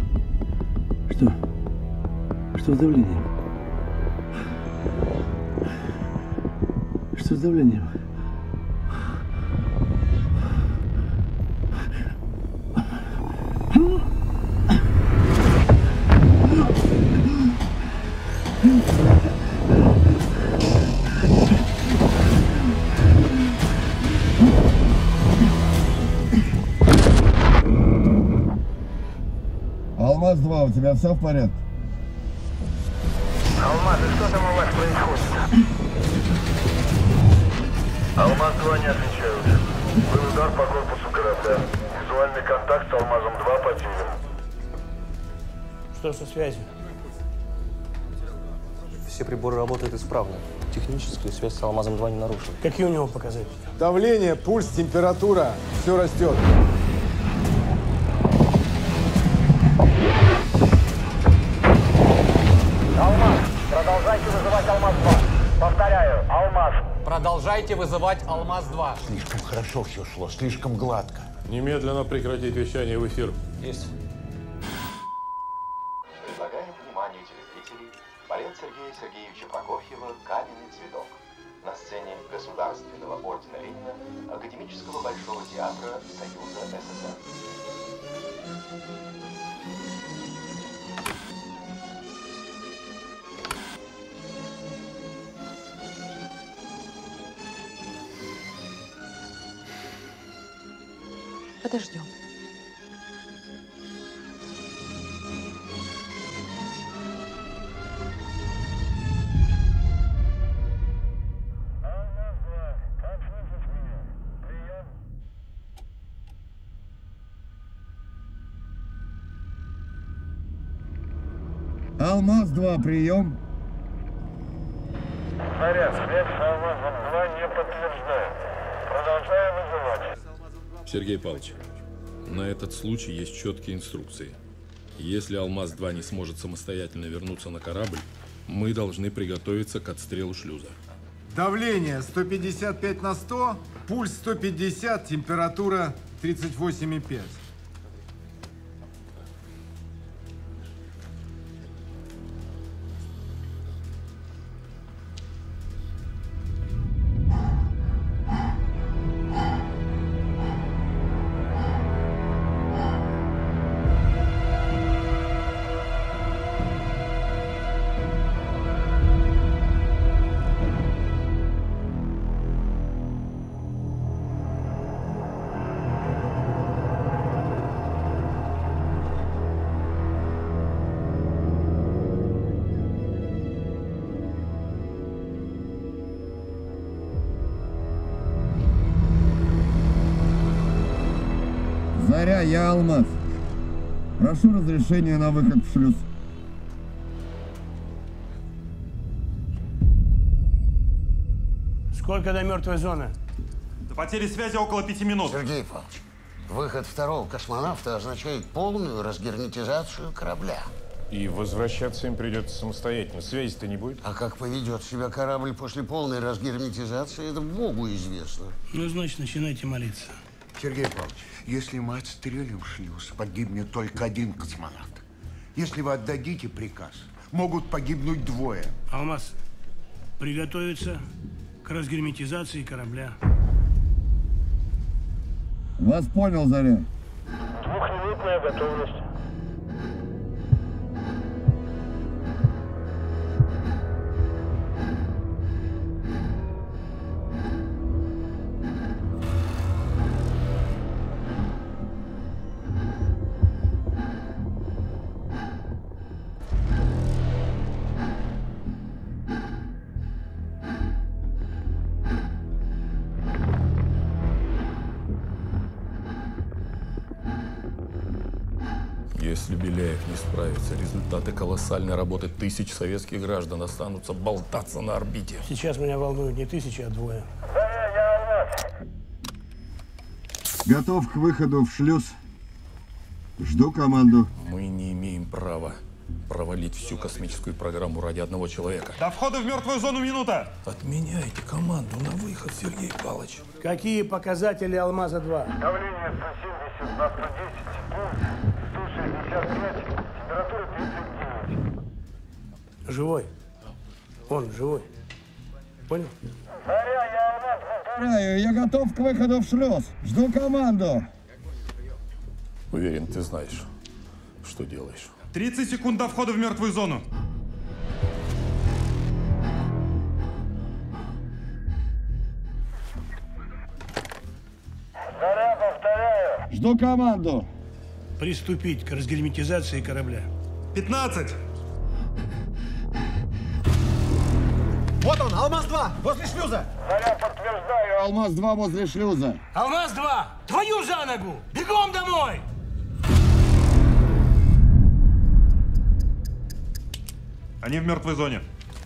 Что с давлением? Что с давлением? у тебя все в порядке? Алмаз, что там у вас происходит? Алмаз-2 не отвечают. Был удар по корпусу корабля. Визуальный контакт с Алмазом-2 потерян. Что со связью? Все приборы работают исправно. Техническую связь с Алмазом-2 не нарушена. Какие у него показатели? Давление, пульс, температура. Все растет. Алмаз, продолжайте вызывать Алмаз-2. Повторяю, Алмаз. Продолжайте вызывать Алмаз-2. Слишком хорошо все шло, слишком гладко. Немедленно прекратить вещание в эфир. Есть. Предлагаем вниманию телезрителей балет Сергея Сергеевича Прокофьева «Каменный цветок» на сцене Государственного ордена Ленина Академического Большого театра Союза СССР. Подождем. Алмаз-2, прием. Заряд, связь с Алмазом-2 не подтверждает. Продолжаем вызывать. Сергей Павлович, на этот случай есть четкие инструкции. Если Алмаз-2 не сможет самостоятельно вернуться на корабль, мы должны приготовиться к отстрелу шлюза. Давление 155/100, пульс 150, температура 38,5. Заря, я Алмаз. Прошу разрешения на выход в шлюз. Сколько до мертвой зоны? До потери связи около 5 минут. Сергей Павлович, выход второго космонавта означает полную разгерметизацию корабля. И возвращаться им придется самостоятельно. Связи-то не будет. А как поведет себя корабль после полной разгерметизации, это Богу известно. Ну, значит, начинайте молиться. Сергей Павлович, если мы отстрелим шлюз, погибнет только один космонавт. Если вы отдадите приказ, могут погибнуть двое. Алмаз, приготовиться к разгерметизации корабля. Вас понял, Заря. Двухминутная готовность. Если Беляев не справится, результаты колоссальной работы тысяч советских граждан останутся болтаться на орбите. Сейчас меня волнуют не тысячи, а двое. Готов к выходу в шлюз. Жду команду. Мы не имеем права провалить всю космическую программу ради одного человека. До входа в мертвую зону минута. Отменяйте команду на выход, Сергей Павлович. Какие показатели Алмаза-2? Давление 170 на 110, пульс 165, температура 39. Живой. Он живой. Понял? Повторяю, я готов к выходу в шлюз. Жду команду. Уверен, ты знаешь, что делаешь. 30 секунд до входа в мертвую зону. Жду команду. Приступить к разгерметизации корабля. 15. Вот он, Алмаз-2, возле шлюза. Заряд подтверждаю. Алмаз-2 возле шлюза. Алмаз-2, твою за ногу! Бегом домой! Они в мертвой зоне.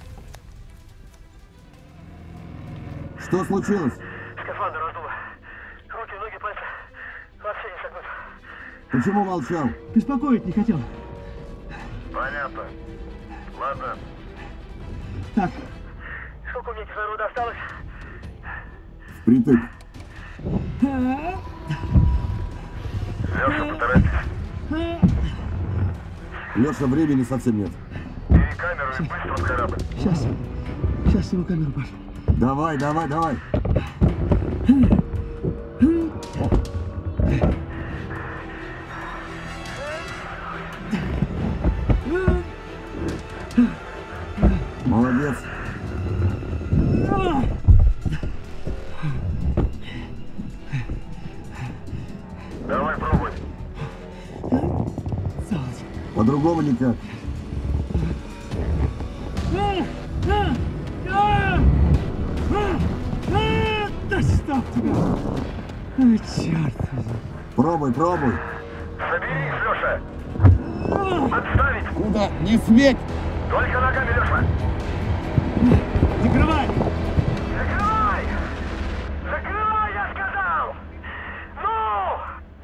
Что случилось? Скафандр раздуло. Руки, ноги, пальцы вообще не согнут. Почему молчал? Беспокоить не хотел. Понятно. Ладно. Так. Сколько у меня кислорода осталось? Впритык. Леша, поторопись. Леша, времени совсем нет. Бери камеру и быстро в корабль. Сейчас сниму камеру, Паш. Давай, давай, давай. Молодец. Давай, пробуй. По-другому никак. Да стоп тебя! Ой, черт! Пробуй, пробуй. Соберись, Леша. Отставить. Куда? Не сметь! Только ногами, Леша. Закрывай! Закрывай! Закрывай, я сказал! Ну!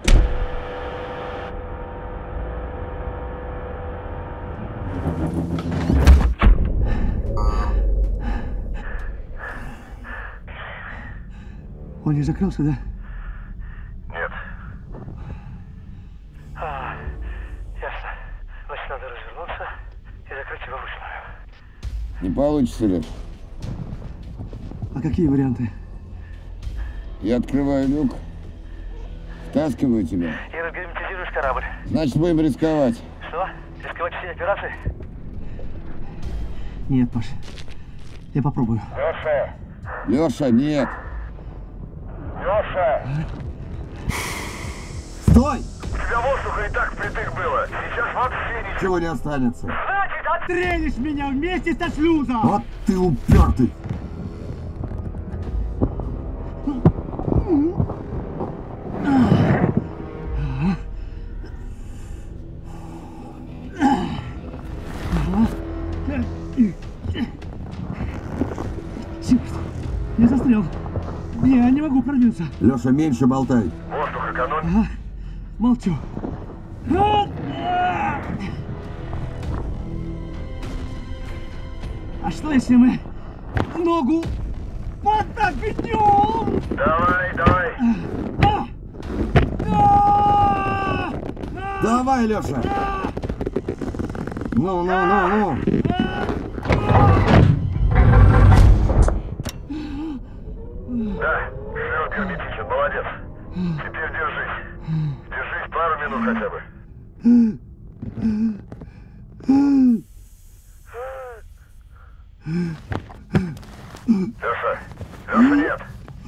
Он не закрылся, да? Нет. Ясно. Значит, надо развернуться и закрыть его вручную. Не получится, Леш. А какие варианты? Я открываю люк, втаскиваю тебя. И разгерметизируешь корабль. Значит, будем рисковать. Что? Рисковать всей операции? Нет, Паш. Я попробую. Леша! Леша, нет. Леша! Стой! У тебя воздуха и так впритык было. Сейчас вообще ничего. Чего не останется? Значит, Отстрелишь меня вместе со шлюзом! Вот ты упертый. Черт! Я застрял. Я не могу продвинуться. Леша, меньше болтай. Воздух экономь. Ага. Молчу. А что, если мы ногу подогнем? Давай, давай. Давай, Леша. Ну. Да, шлюз герметичен, молодец. Теперь держись. Держись пару минут хотя бы. Леша, нет.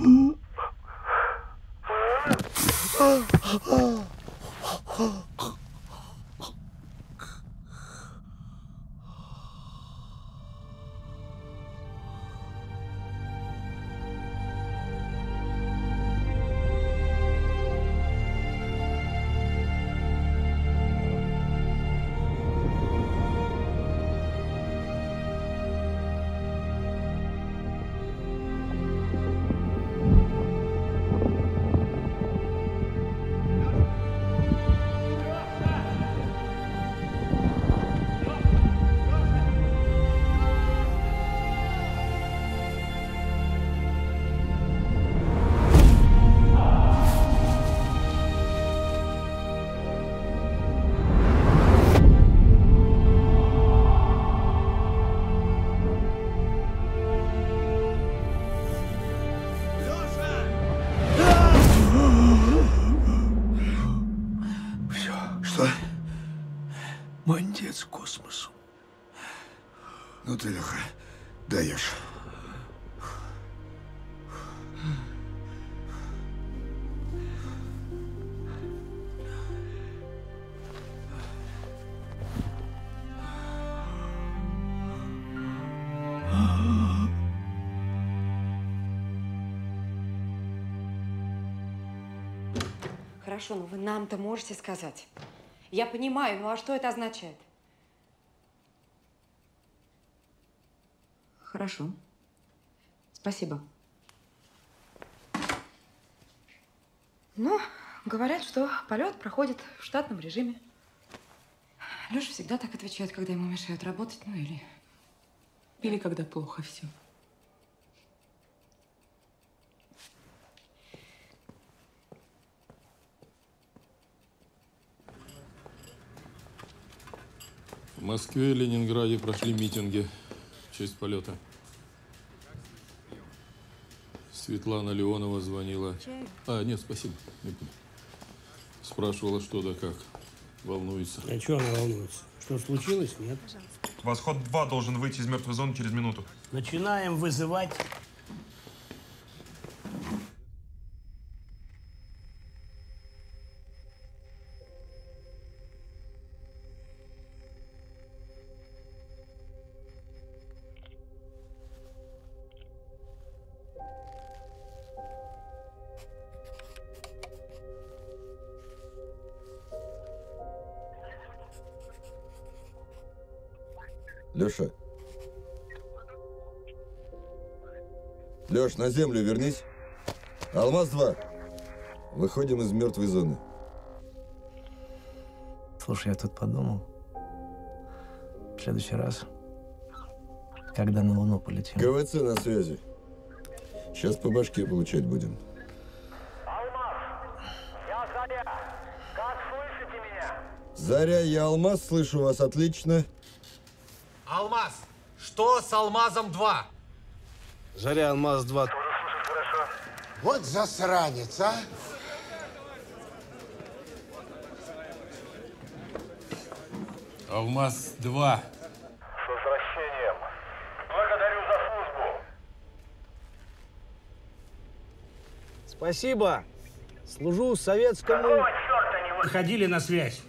Мандец космосу. Ну ты, Леха, даешь. хорошо, но вы нам-то можете сказать. Я понимаю, ну а что это означает? Хорошо. Спасибо. Ну, говорят, что полет проходит в штатном режиме. Леша всегда так отвечает, когда ему мешают работать, ну или когда плохо все. В Москве и Ленинграде прошли митинги в честь полета. Светлана Леонова звонила. Нет, спасибо. Не буду. Спрашивала, что да как. Волнуется. А что она волнуется? Что случилось? Нет? Восход-2 должен выйти из мертвой зоны через минуту. Начинаем вызывать. Леша. Леш, на землю вернись. Алмаз-2. Выходим из мертвой зоны. Слушай, я тут подумал. В следующий раз, когда на Луну полетим. ГВЦ на связи. Сейчас по башке получать будем. Алмаз, я Заря. Как слышите меня? Заря, я Алмаз, слышу вас отлично. Алмаз, что с Алмазом-2? Заря, Алмаз-2. Вот засранец, а? Алмаз-2. С возвращением. Благодарю за службу. Спасибо. Служу советскому... Какого черта не вы... Выходили на связь.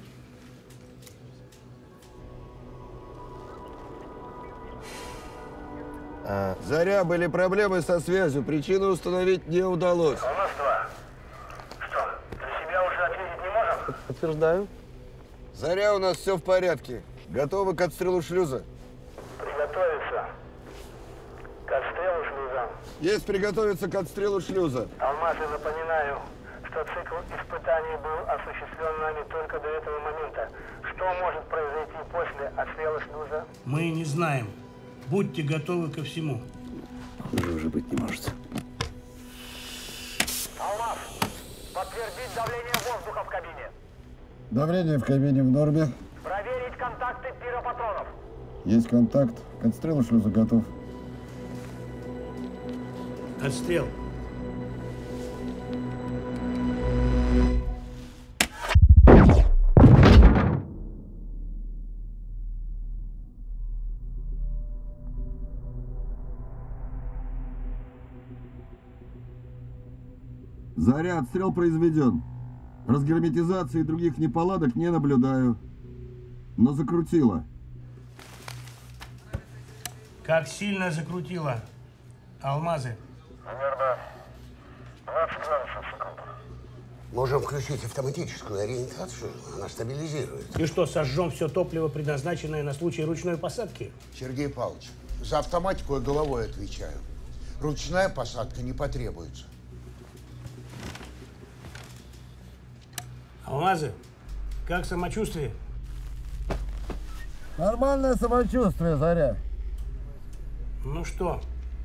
Заря, были проблемы со связью. Причину установить не удалось. Алмаз-2. Что, за себя уже ответить не можем? Подтверждаю. Заря, у нас все в порядке. Готовы к отстрелу шлюза. Приготовиться к отстрелу шлюза. Есть приготовиться к отстрелу шлюза. Алмазы, напоминаю, что цикл испытаний был осуществлен нами только до этого момента. Что может произойти после отстрела шлюза? Мы не знаем. Будьте готовы ко всему. Хуже уже быть не может. Алмаз, подтвердить давление воздуха в кабине. Давление в кабине в норме. Проверить контакты пиропатронов. Есть контакт. К отстрелу шлюза готов. Отстрел. Заря, отстрел произведен. Разгерметизации и других неполадок не наблюдаю. Но закрутило. Как сильно закрутило. Алмазы. Примерно 20 градусов в секунду. Можем включить автоматическую ориентацию, она стабилизирует. И что, сожжем все топливо, предназначенное на случай ручной посадки? Сергей Павлович, за автоматику я головой отвечаю. Ручная посадка не потребуется. Алмазы, как самочувствие? Нормальное самочувствие, Заря. Ну что,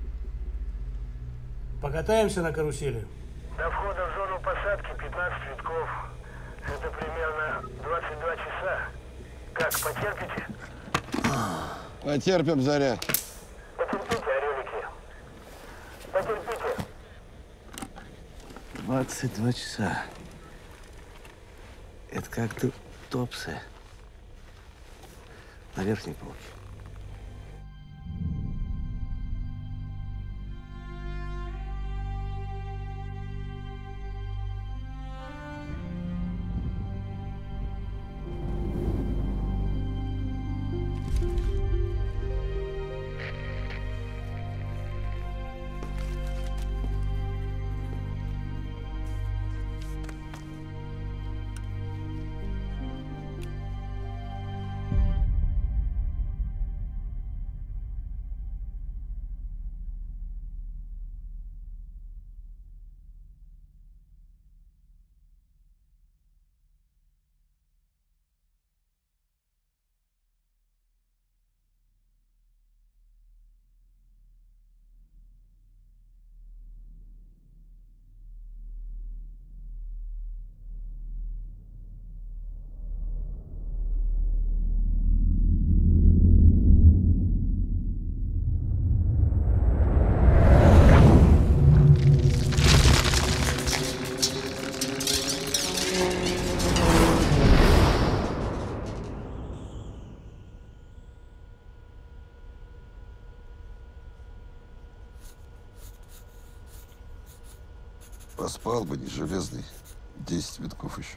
покатаемся на карусели? До входа в зону посадки 15 витков. Это примерно 22 часа. Как, потерпите? Потерпим, Заря. Потерпите, орелики. Потерпите. 22 часа. Это как-то топсы на верхней полке. Поспал бы, не железный. 10 витков еще.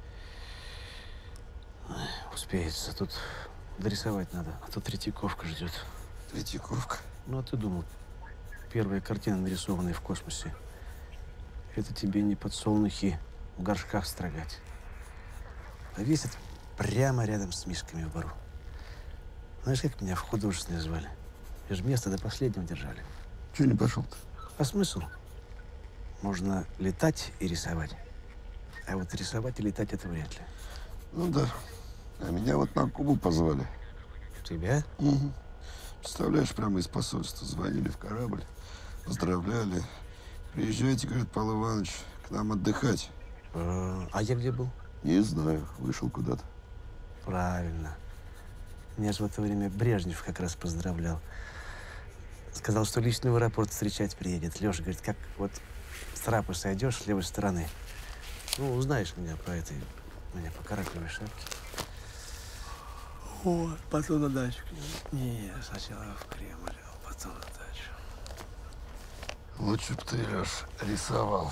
Ой, успеется. Тут дорисовать надо, а то Третьяковка ждет. Третьяковка? Ну, а ты думал, первая картина, нарисованная в космосе, это тебе не подсолнухи в горшках строгать. А весит прямо рядом с мишками в бару. Знаешь, как меня в художественной звали? Я же место до последнего держали. Чего не пошел-то? А смысл? Можно летать и рисовать. А вот рисовать и летать — это вряд ли. Ну да. А меня вот на Кубу позвали. Тебя? Угу. Представляешь, прямо из посольства звонили в корабль, поздравляли. Приезжайте, говорит, Павел Иванович, к нам отдыхать. А я где был? Не знаю, вышел куда-то. Правильно. Меня же в это время Брежнев как раз поздравлял. Сказал, что лично в аэропорт встречать приедет. Леша говорит, как вот с трапа сойдешь с левой стороны. Ну, узнаешь меня по этой, меня по каракулевой шапке. Вот, потом на дачу. Не, сначала в Кремль, а потом на дачу. Лучше бы ты, Леш, рисовал.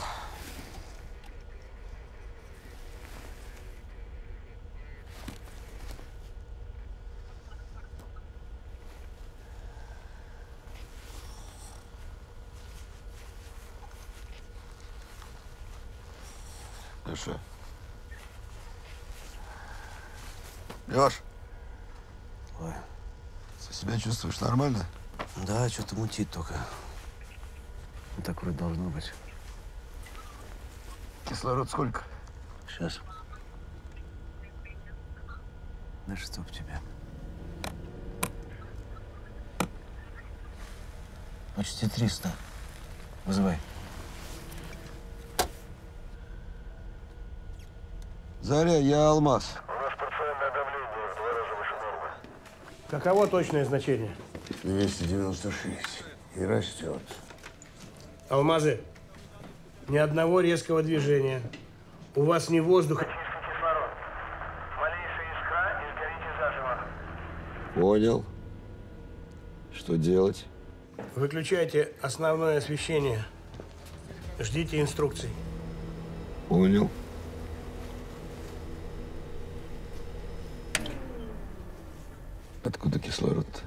Леша. Леш. Ой. Ты себя чувствуешь нормально? Да, что-то мутит только. Ну, так вроде должно быть. Кислород сколько? Сейчас. Да чтоб тебя. Почти 300. Вызывай. Заря, я Алмаз. У нас порционное давление в 2 раза выше нормы. Каково точное значение? 296. И растет. Алмазы, ни одного резкого движения. У вас не воздух. Чистый кислород. Малейшая искра и сгорите заживо. Понял. Что делать? Выключайте основное освещение. Ждите инструкций. Понял. Откуда кислород-то?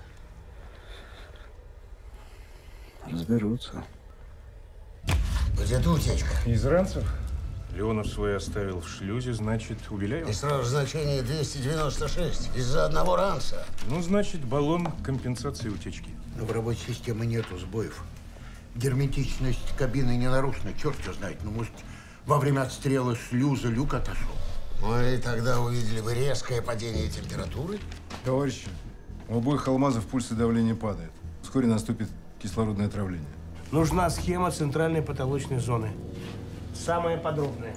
Разберутся. Где-то утечка. Из ранцев? Леонов свой оставил в шлюзе, значит, у Беляева? И сразу значение 296. Из-за одного ранца. Ну, значит, баллон компенсации утечки. Но в рабочей системе нету сбоев. Герметичность кабины не нарушена. Черт его знает. Ну, может, во время отстрела шлюза люк отошел. Ну, и тогда увидели бы резкое падение температуры. Товарищи, у обоих алмазов пульс и давление падает. Вскоре наступит кислородное отравление. Нужна схема центральной потолочной зоны. Самая подробная.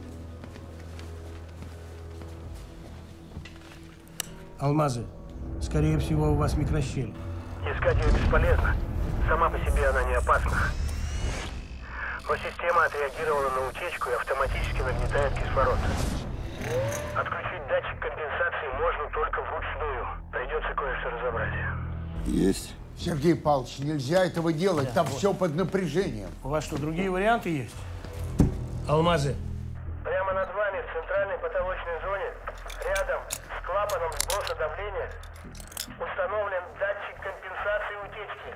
Алмазы. Скорее всего, у вас микрощель. Искать ее бесполезно. Сама по себе она не опасна. Но система отреагировала на утечку и автоматически нагнетает кислород. Отключить датчик компенсации можно только вручную. Придется кое-что разобрать. Есть. Сергей Павлович, нельзя этого делать. Там все под напряжением. У вас что, другие варианты есть? Алмазы. Прямо над вами в центральной потолочной зоне, рядом с клапаном сброса давления, установлен датчик компенсации утечки.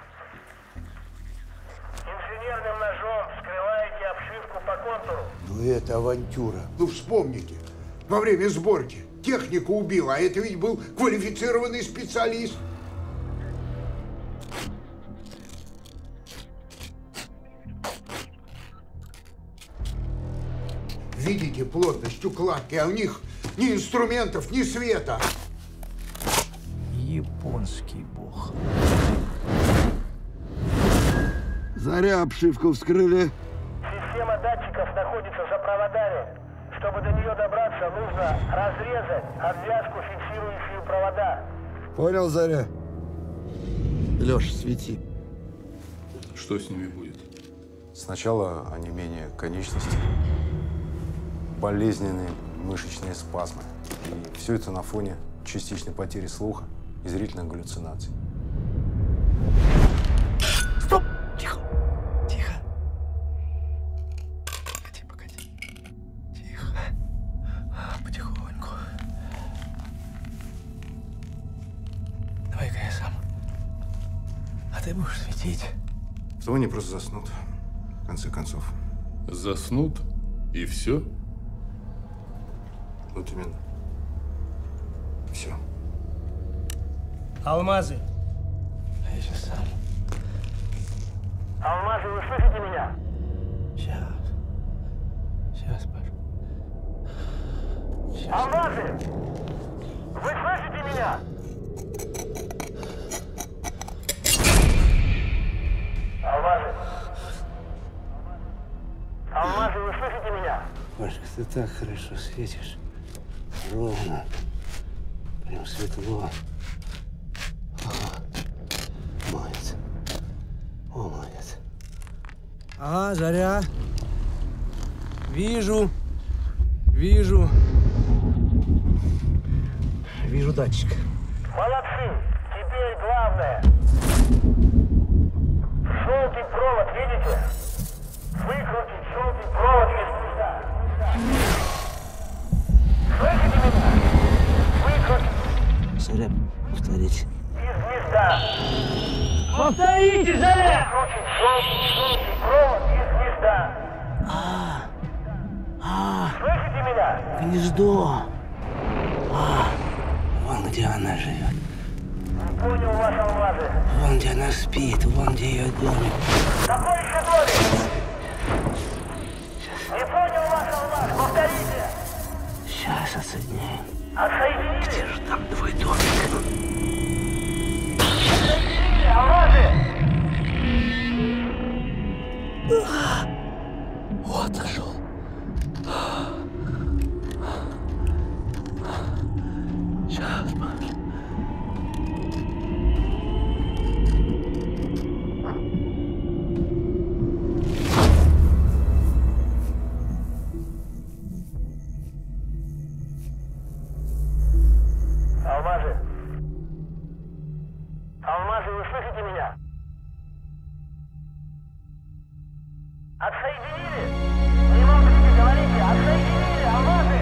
Инженерным ножом вскрываете обшивку по контуру. Ну это авантюра. Ну вспомните, во время сборки техника убила, а это ведь был квалифицированный специалист. Видите плотность укладки, а у них ни инструментов, ни света. Японский бог. Заря, обшивку вскрыли. Система датчиков находится за проводами. Чтобы до нее добраться, нужно разрезать обвязку, фиксирующую провода. Понял, Заря? Леша, свети. Что с ними будет? Сначала онемение конечностей, болезненные мышечные спазмы. И все это на фоне частичной потери слуха и зрительных галлюцинаций. Стоп! Тихо! Тихо! А ты будешь светить. В того они просто заснут, в конце концов. Заснут и все? Вот именно. Все. Алмазы. Я сейчас сам. Алмазы, вы слышите меня? Сейчас, Паш. Алмазы! Вы слышите меня? Алмазы! Алмазы, вы слышите меня? Пашка, ты так хорошо светишь. Ровно. Прям светло. Молодец. О, молодец. Ага, Заря. Вижу. Вижу. Вижу датчик. Молодцы! Теперь главное. Желтый провод, видите? Выкрутить желтый провод из гнезда. Слышите меня? Выкрутить Заря, повторите. из гнезда. Повторите, Заря! Выкрутить желтый провод из гнезда. Слышите меня? Гнездо. Вон где она живет. Не понял вас, алмазы. Вон где она спит, вон где ее домик. Какой еще домик? Не понял вас, алмаз. Повторите. Сейчас отсоединяем. Отсоединили? Где же там твой домик? Отсоединили, алмазы. Вот нашел. Сейчас, Паш. Алмазы. Алмазы, вы слышите меня? Отсоединили? Не молчите, говорите. Отсоединили, алмазы.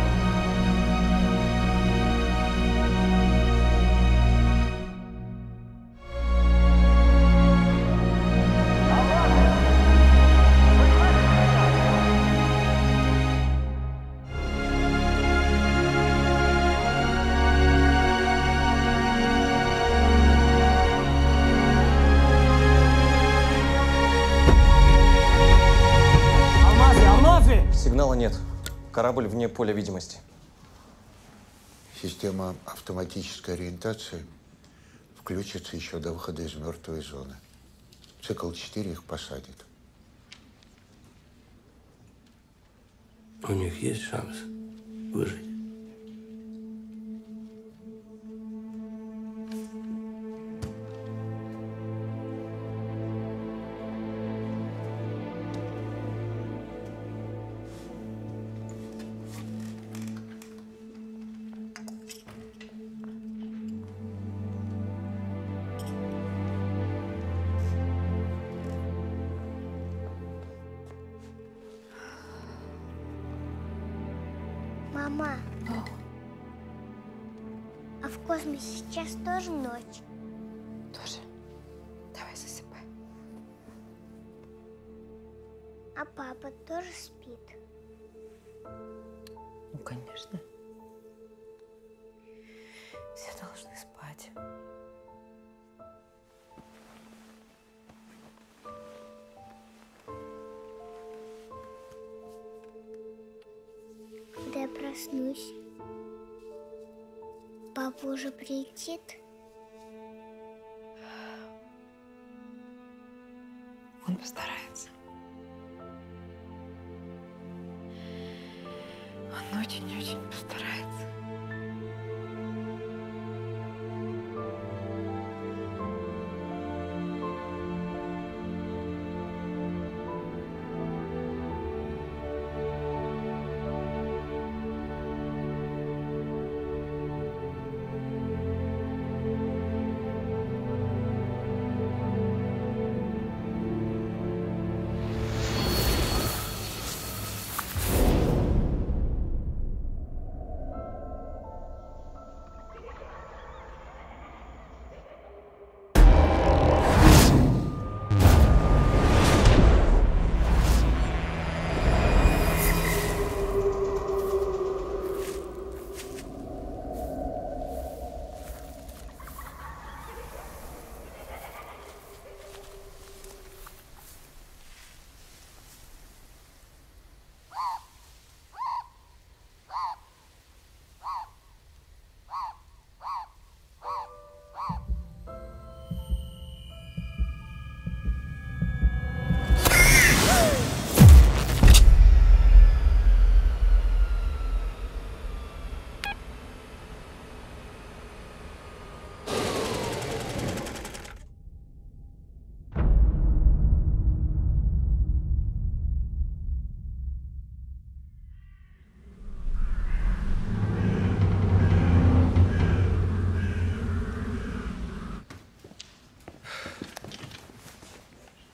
Сигнала нет. Корабль вне поля видимости. Система автоматической ориентации включится еще до выхода из мертвой зоны. Цикл 4 их посадит. У них есть шанс выжить? Мама, а в космосе сейчас тоже ночь? Тоже. Давай засыпай. А папа тоже спит? Ну, конечно. Все должны спать. Когда я проснусь, папа уже прилетит? Он постарается. Он очень-очень постарается.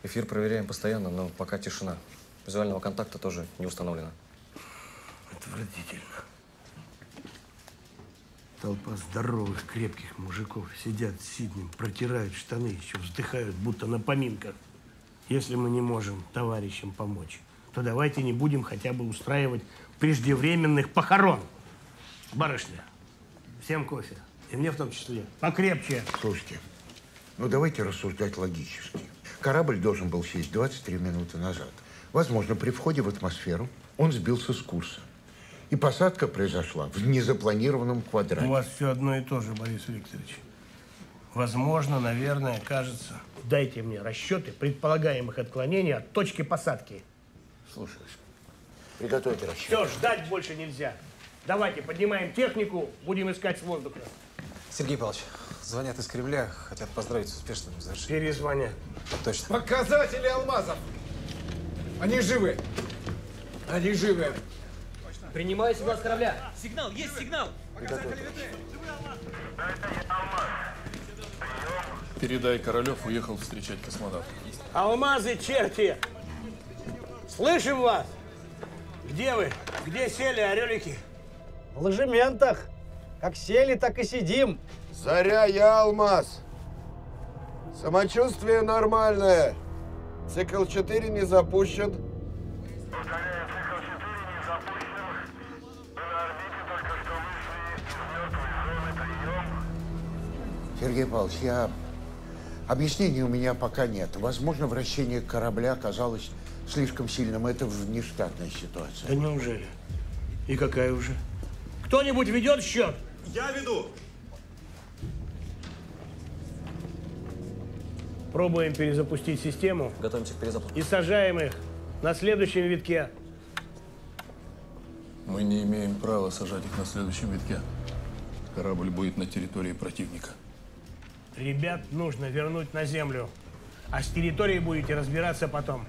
Эфир проверяем постоянно, но пока тишина. Визуального контакта тоже не установлено. Отвратительно. Толпа здоровых, крепких мужиков сидят сиднем, протирают штаны, еще вздыхают, будто на поминках. Если мы не можем товарищам помочь, то давайте не будем хотя бы устраивать преждевременных похорон. Барышня, всем кофе. И мне в том числе. Покрепче. Слушайте, ну давайте рассуждать логически. Корабль должен был сесть 23 минуты назад. Возможно, при входе в атмосферу он сбился с курса. И посадка произошла в незапланированном квадрате. У вас все одно и то же, Борис Викторович. Возможно, наверное, кажется. Дайте мне расчеты предполагаемых отклонений от точки посадки. Слушаюсь. Приготовьте расчет. Все, ждать больше нельзя. Давайте, поднимаем технику, будем искать с воздуха. Сергей Павлович, звонят из Кремля, хотят поздравить с успешным завершением. Перезвонят. Точно. Показатели алмазов. Они живы. Они живы. Принимаю сигнал с корабля. Сигнал, есть сигнал. Передай, Королев уехал встречать космонавтов. Алмазы, черти! Слышим вас! Где вы? Где сели, орелики? В ложементах. Как сели, так и сидим. Заря, я алмаз. Самочувствие нормальное. Цикл 4 не запущен. Сергей Павлович, объяснений у меня пока нет. Возможно, вращение корабля оказалось слишком сильным. Это внештатная ситуация. Да неужели? И какая уже? Кто-нибудь ведет счет? Я веду. Пробуем перезапустить систему. Готовимся к перезапуску. И сажаем их на следующем витке. Мы не имеем права сажать их на следующем витке. Корабль будет на территории противника. Ребят нужно вернуть на землю. А с территорией будете разбираться потом.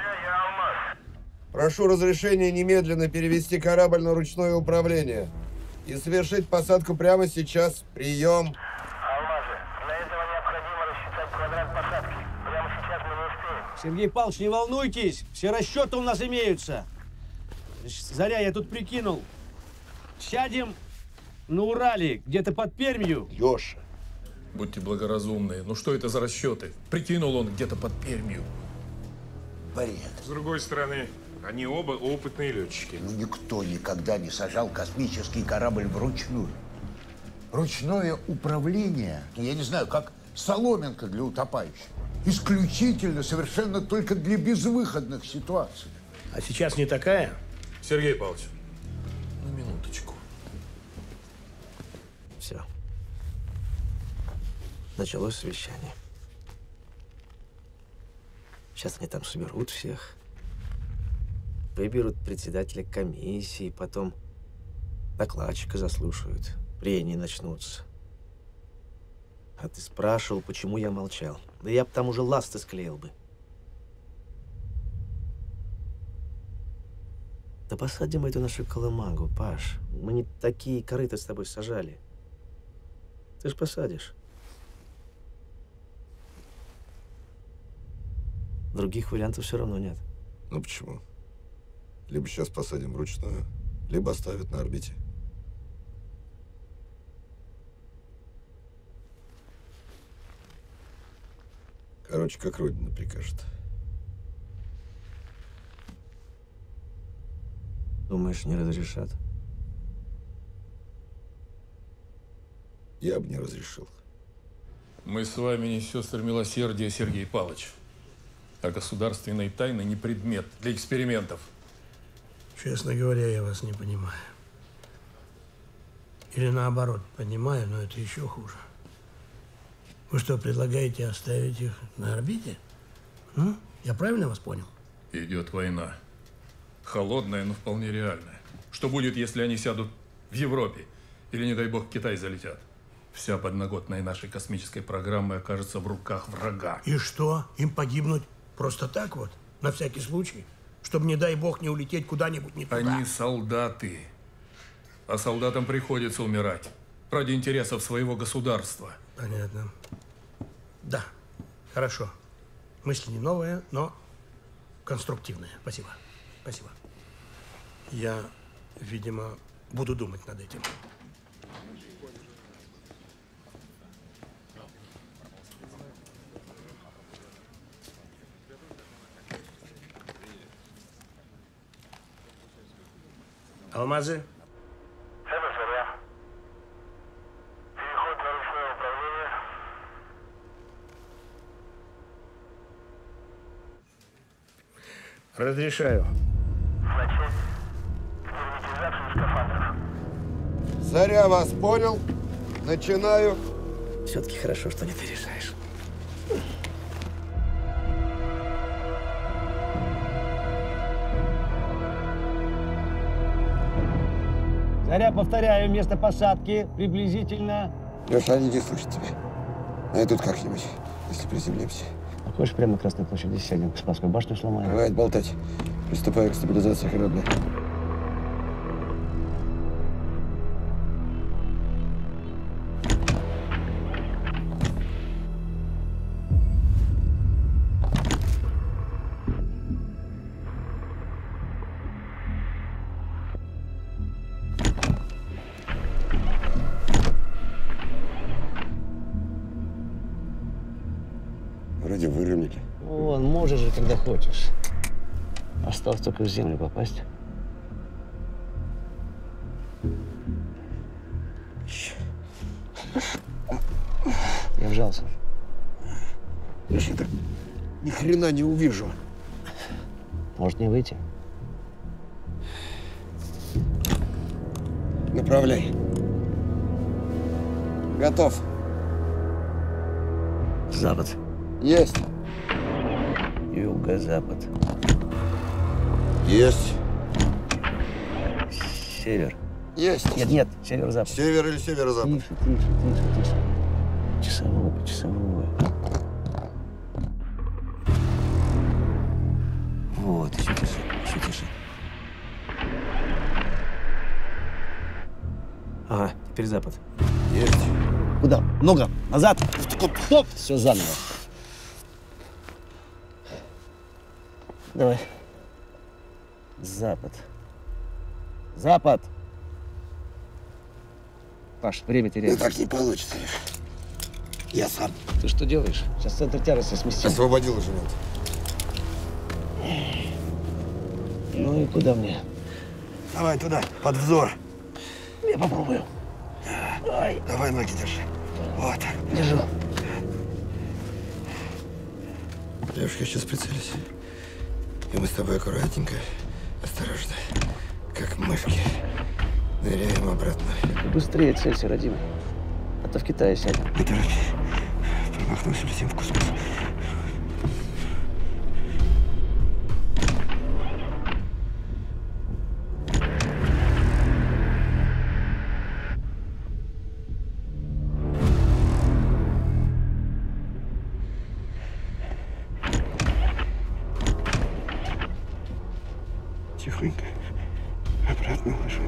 Прошу разрешения немедленно перевести корабль на ручное управление и совершить посадку прямо сейчас. Прием. Алмазы, для этого необходимо рассчитать квадрат посадки. Прямо сейчас мы не успеем. Сергей Павлович, не волнуйтесь. Все расчеты у нас имеются. Значит, Заря, я тут прикинул. Сядем на Урале, где-то под Пермью. Леша. Будьте благоразумны. Ну что это за расчеты? Прикинул он где-то под Пермью. Бред. С другой стороны, они оба опытные летчики. Ну, никто никогда не сажал космический корабль вручную. Ручное управление, ну, я не знаю, как соломинка для утопающих. Исключительно, совершенно только для безвыходных ситуаций. А сейчас не такая? Сергей Павлович, на минуточку. Все. Началось совещание. Сейчас они там соберут всех. Выберут председателя комиссии, потом докладчика заслушают. Прения начнутся. А ты спрашивал, почему я молчал. Да я бы там уже ласты склеил бы. Да посадим эту нашу колымагу, Паш. Мы не такие корыта с тобой сажали. Ты ж посадишь. Других вариантов все равно нет. Ну почему? Либо сейчас посадим вручную, либо оставят на орбите. Короче, как Родина прикажет. Думаешь, не разрешат? Я бы не разрешил. Мы с вами не сестры милосердия, Сергей Павлович. А государственные тайны не предмет для экспериментов. Честно говоря, я вас не понимаю. Или наоборот, понимаю, но это еще хуже. Вы что, предлагаете оставить их на орбите? Я правильно вас понял? Идет война. Холодная, но вполне реальная. Что будет, если они сядут в Европе? Или, не дай бог, в Китай залетят? Вся подноготная нашей космической программы окажется в руках врага. И что? Им погибнуть просто так вот? На всякий случай? Чтобы, не дай бог, не улететь куда-нибудь не туда? Они солдаты. А солдатам приходится умирать. Ради интересов своего государства. Понятно. Да, хорошо. Мысль не новая, но конструктивная. Спасибо. Спасибо. Я, видимо, буду думать над этим. Алмазы? Это Заря. Переход на ручное управление. Разрешаю. Начать герметизацию скафандров. Заря вас понял. Начинаю. Все-таки хорошо, что не ты решаешь. Заря, повторяю, место посадки приблизительно. Леша, они не слышат тебя. Найдут как-нибудь, если приземлимся. А хочешь прямо на Красной площади сядем, Каспарскую башню сломаем? Хватит болтать. Приступаю к стабилизации корабля. Вроде выровняли. Вон, можешь же, когда хочешь. Осталось только в землю попасть. Я вжался. Я же так ни хрена не увижу. Может, не выйти? Направляй. Готов. Запад. Есть. Юго-запад. Есть. Север. Есть. Нет, северо-запад. Север или северо-запад? Тише. Часовую по часовую. Вот, еще тише. Ага, теперь запад. Есть. Куда? Много. Назад. Стоп. Все заново. Давай. Запад. Паш, время теряем. Да так не получится, Леша. Я сам. Ты что делаешь? Сейчас центр тяжести сместим. Освободил уже нет. Ну и куда мне? Давай туда, под взор. Я попробую. Ай. Давай ноги держи. Вот. Держу. Лешка, я сейчас прицелюсь. И мы с тобой аккуратненько, осторожно, как мышки, ныряем обратно. Быстрее целься, родимый. А то в Китае сядем. Не торопись. Промахнулся, летим в космос. Тихонько. Обратно ложим.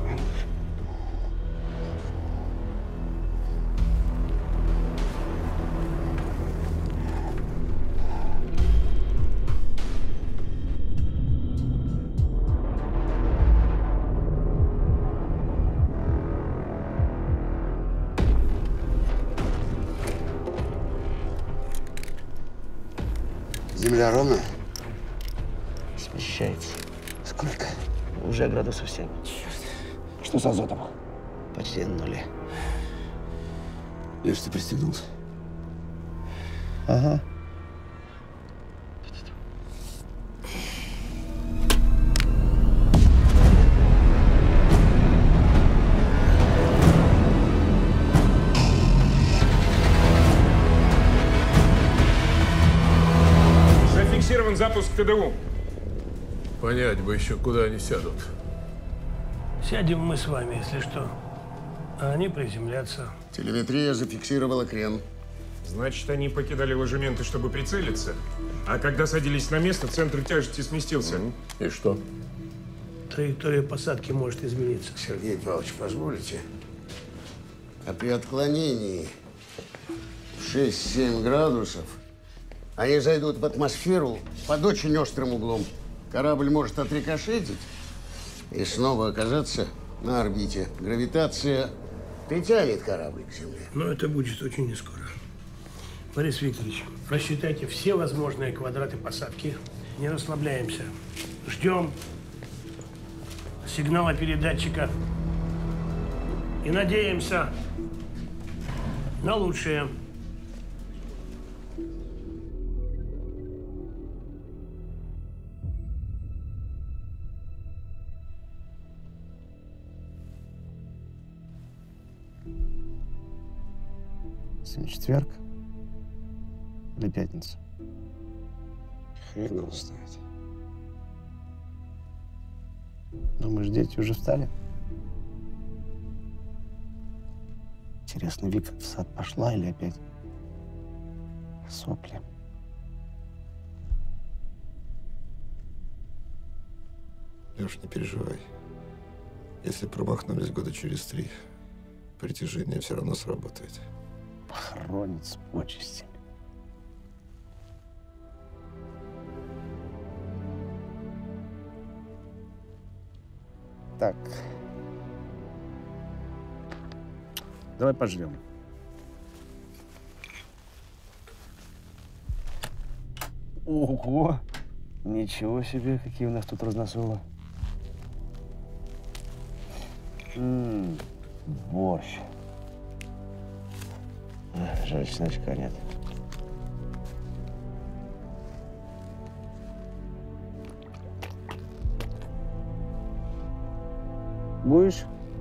Земля ровная? Смещается. Сколько? Уже градусов 7. Черт. Что с азотом? Почти на нуле. Леш, ты пристегнулся? Ага. Зафиксирован запуск ТДУ. Понять бы еще, куда они сядут. Сядем мы с вами, если что. А они приземлятся. Телеметрия зафиксировала крен. Значит, они покидали ложементы, чтобы прицелиться. А когда садились на место, центр тяжести сместился. И что? Траектория посадки может измениться. Сергей Павлович, позволите? А при отклонении 6-7 градусов Они зайдут в атмосферу под очень острым углом. Корабль может отрикошетить и снова оказаться на орбите. Гравитация притянет корабль к Земле. Но это будет очень нескоро. Борис Викторович, рассчитайте все возможные квадраты посадки. Не расслабляемся. Ждем сигнала передатчика. И надеемся на лучшее. Сегодня четверг или пятница? Хрен его знает. Думаешь, дети уже встали? Интересно, Вика в сад пошла или опять сопли? Леш, не переживай. Если промахнулись года через 3, притяжение все равно сработает. Похоронит с почестями. Так. Давай пожрем. Ого! Ничего себе, какие у нас тут разносолы. Борщ. Жаль, чесночка нет. Будешь?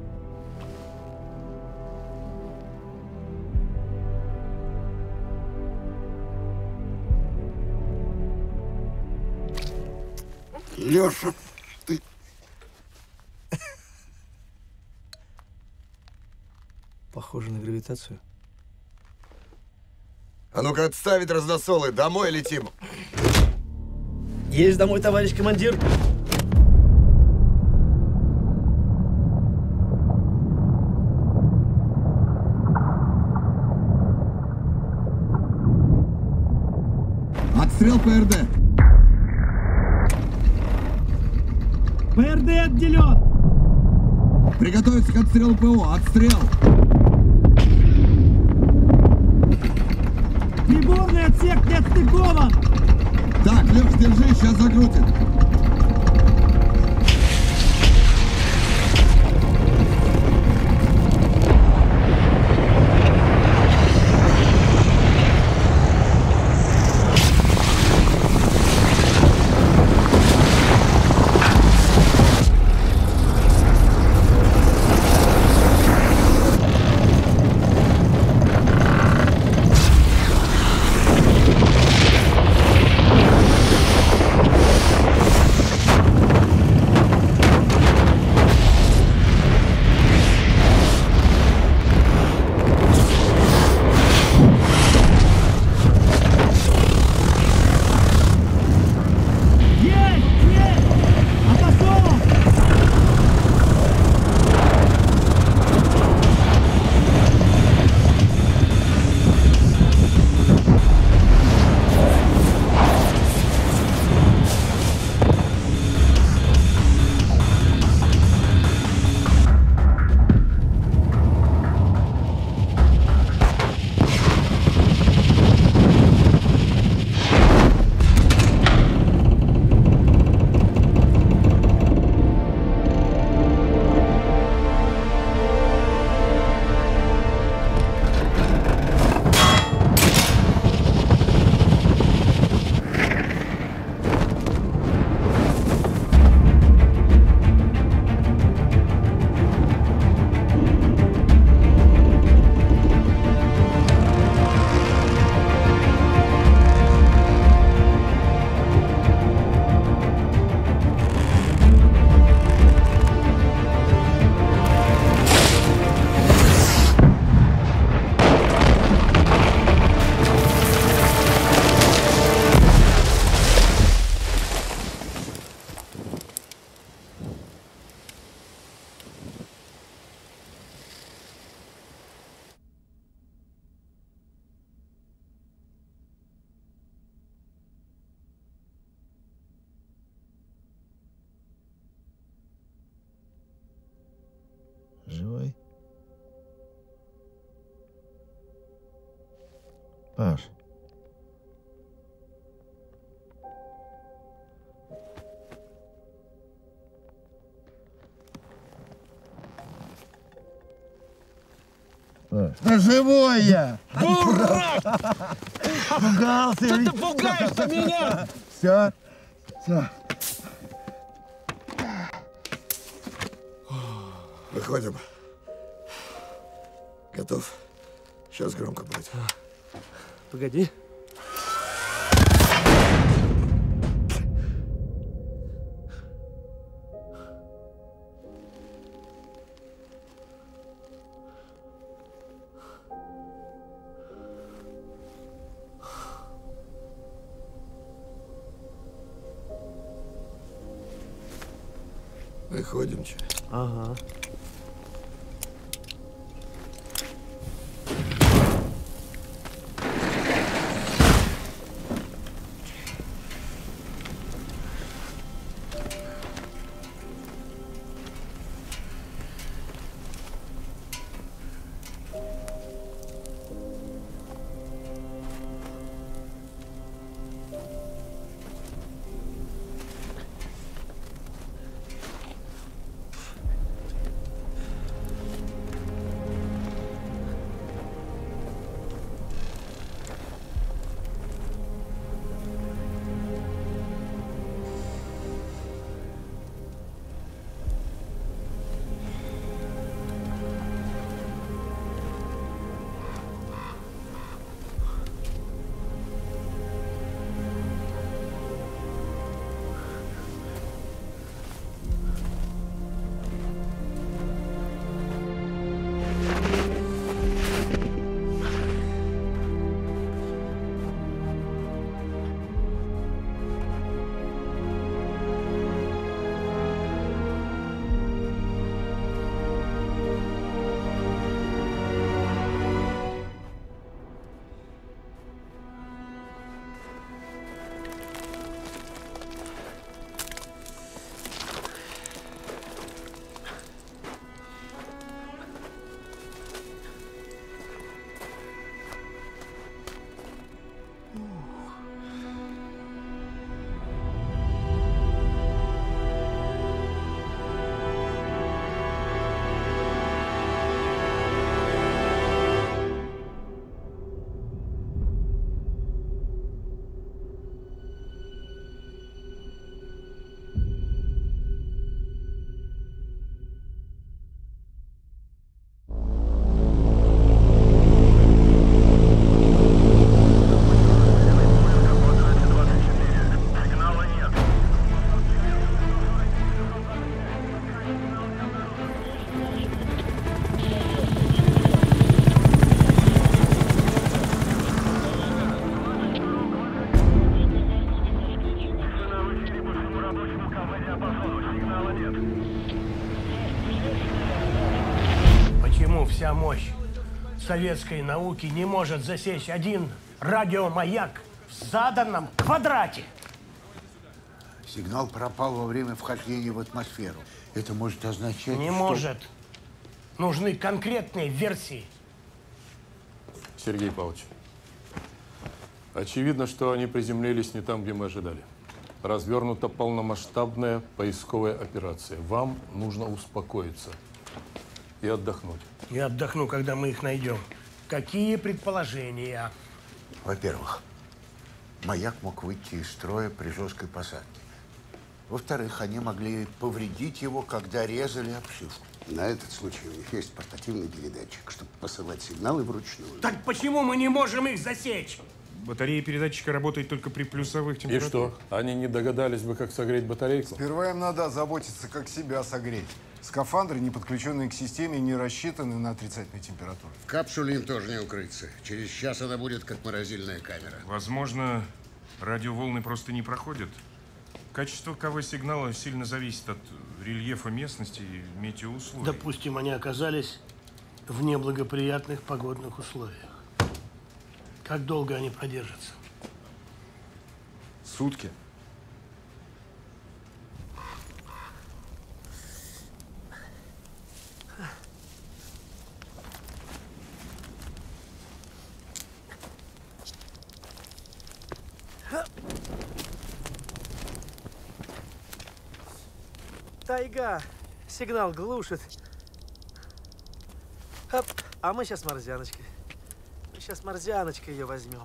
Леша, ты... Похоже на гравитацию. А ну-ка отставить разносолы, домой летим. Есть домой, товарищ командир. Отстрел ПРД. ПРД отделен. Приготовиться к отстрелу ПО. Отстрел. Приборный отсек не отстыкован. Так, Леш, держи, сейчас закрутит. Паш. Да живой я! Дурак! Пугался! Что ты пугаешься меня? Все, все. Выходим. Готов? Сейчас громко будет. Погоди. Выходим, че? Ага. Вся мощь советской науки не может засечь один радиомаяк в заданном квадрате. Сигнал пропал во время вхождения в атмосферу. Это может означать, Не что... может. Нужны конкретные версии. Сергей Павлович, очевидно, что они приземлились не там, где мы ожидали. Развернута полномасштабная поисковая операция. Вам нужно успокоиться и отдохнуть. Я отдохну, когда мы их найдем. Какие предположения? Во-первых, маяк мог выйти из строя при жесткой посадке. Во-вторых, они могли повредить его, когда резали обшивку. На этот случай у них есть портативный передатчик, чтобы посылать сигналы вручную. Так почему мы не можем их засечь? Батарея передатчика работает только при плюсовых температурах. И что? Они не догадались бы, как согреть батарейку? Сперва им надо заботиться, как себя согреть. Скафандры, не подключенные к системе, не рассчитаны на отрицательную температуру. В капсуле им тоже не укрыться. Через час она будет как морозильная камера. Возможно, радиоволны просто не проходят. Качество КВ-сигнала сильно зависит от рельефа местности и метеоусловий. Допустим, они оказались в неблагоприятных погодных условиях. Как долго они продержатся? Сутки. Тайга. Сигнал глушит. Хоп. А мы сейчас морзяночкой. Мы сейчас морзяночкой ее возьмем.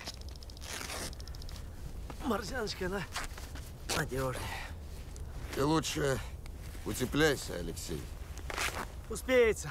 Морзяночка, она надежнее. Ты лучше утепляйся, Алексей. Успеется.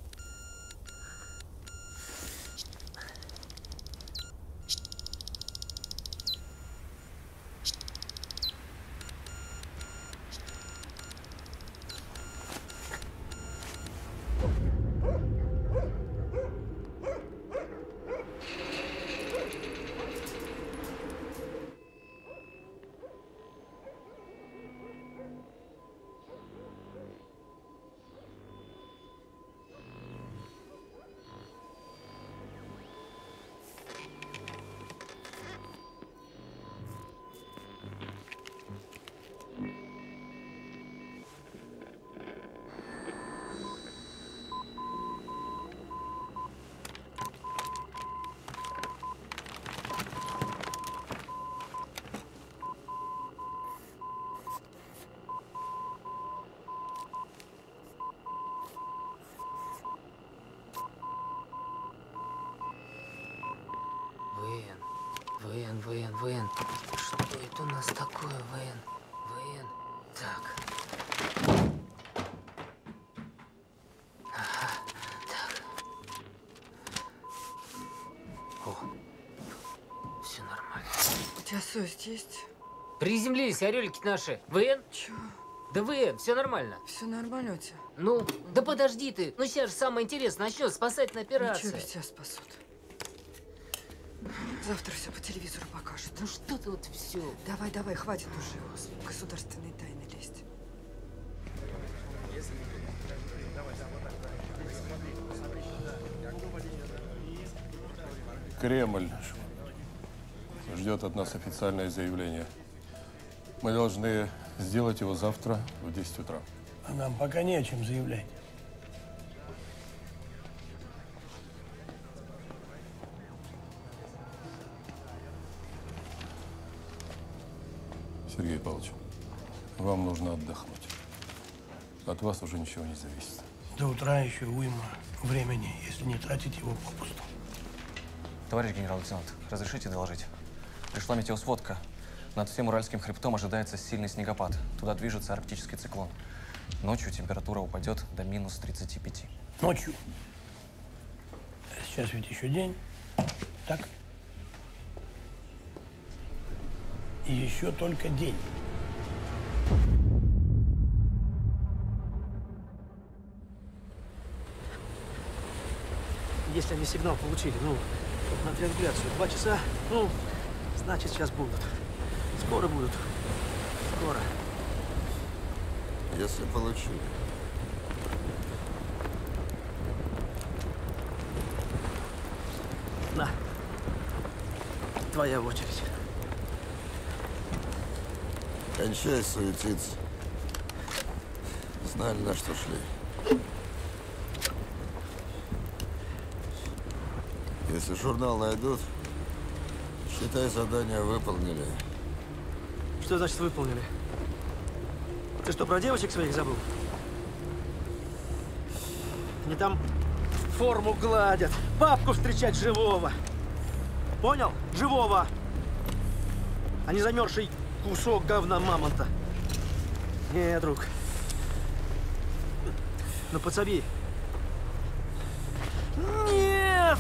ВН. Что это у нас такое, ВН? Так. Ага, так. О, все нормально. У тебя совесть есть? Приземлились, орелики наши. ВН? Чего? Да ВН, все нормально. Все нормально у тебя? Ну, да подожди ты. Ну сейчас же самое интересное начнется, спасательная операция. Ничего, без тебя спасут. Завтра все по телевизору покажут. Ну что ты вот все? Давай, хватит уже в государственные тайны лезть. Кремль ждет от нас официальное заявление. Мы должны сделать его завтра в 10 утра. А нам пока не о чем заявлять. Сергей Павлович, вам нужно отдохнуть. От вас уже ничего не зависит. До утра еще уйма времени, если не тратить его попусту. Товарищ генерал-лейтенант, разрешите доложить? Пришла метеосводка. Над всем Уральским хребтом ожидается сильный снегопад. Туда движется арктический циклон. Ночью температура упадет до минус 35. Ночью? Сейчас ведь еще день. Так? И еще только день. Если они сигнал получили, ну, на триангуляцию 2 часа, ну, значит, сейчас будут. Скоро будут. Скоро. Если получили. На. Твоя очередь. Кончай суетиться. Знали, на что шли. Если журнал найдут, считай, задание выполнили. Что значит выполнили? Ты что, про девочек своих забыл? Они там форму гладят, бабку встречать живого. Понял? Живого. А не замерзший кусок говна мамонта. Не, друг. Ну, подсоби. Нет!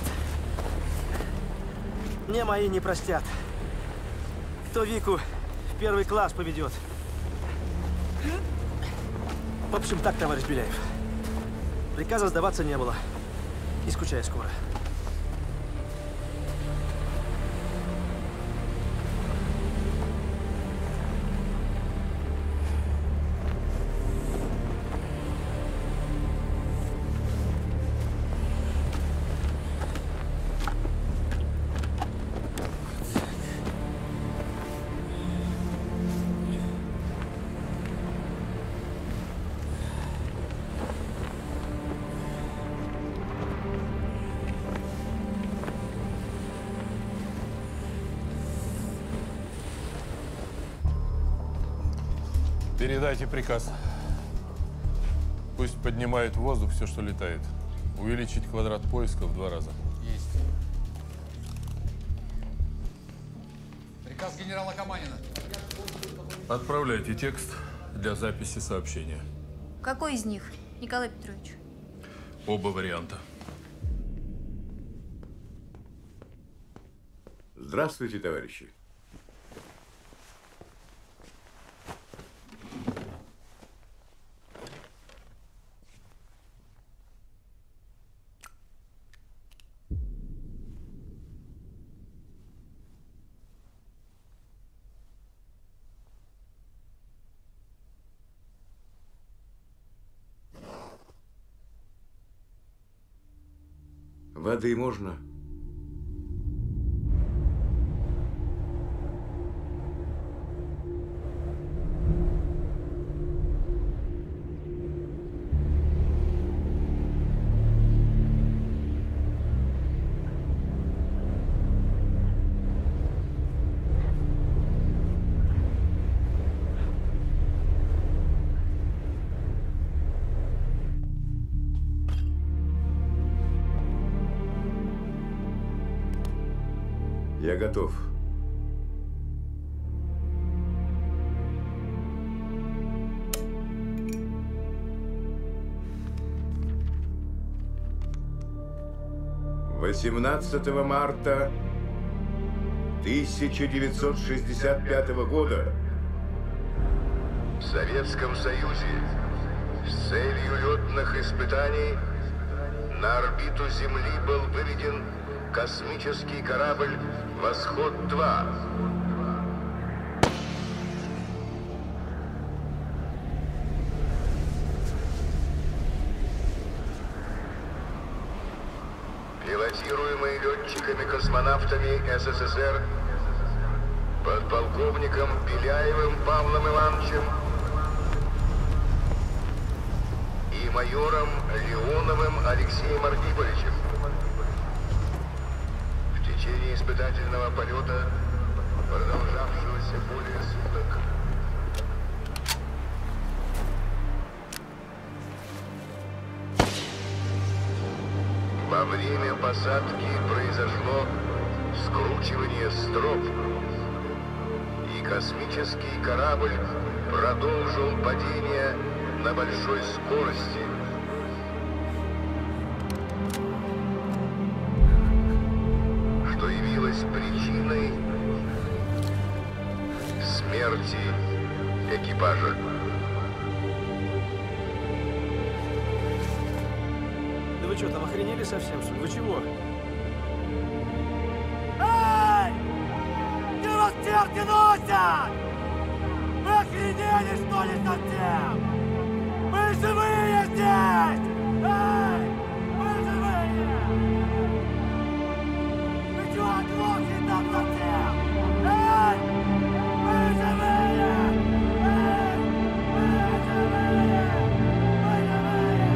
Мне мои не простят. Кто Вику в 1 класс поведет? В общем, так, товарищ Беляев. Приказа сдаваться не было. Не скучай скоро. Передайте приказ. Пусть поднимает в воздух все, что летает. Увеличить квадрат поиска в 2 раза. Есть. Приказ генерала Каманина. Отправляйте текст для записи сообщения. Какой из них, Николай Петрович? Оба варианта. Здравствуйте, товарищи. Воды можно? Я готов. «18 марта 1965 года в Советском Союзе с целью летных испытаний на орбиту Земли был выведен космический корабль «Восход-2». Пилотируемый летчиками-космонавтами СССР подполковником Беляевым Павлом Ивановичем и майором Леоновым Алексеем Архиповичем. В течение испытательного полета, продолжавшегося более суток, во время посадки произошло скручивание строп, и космический корабль продолжил падение на большой скорости. Что явилось причиной смерти экипажа. Да вы что, там охренели совсем, что ли? Вы чего? Эй! Где вас черти носят? Вы охренели, что ли, совсем? Мы живые здесь! Эй! Мы живые! Вы чего оглохли там совсем? Эй! Мы живые! Эй! Мы живые! Мы живые!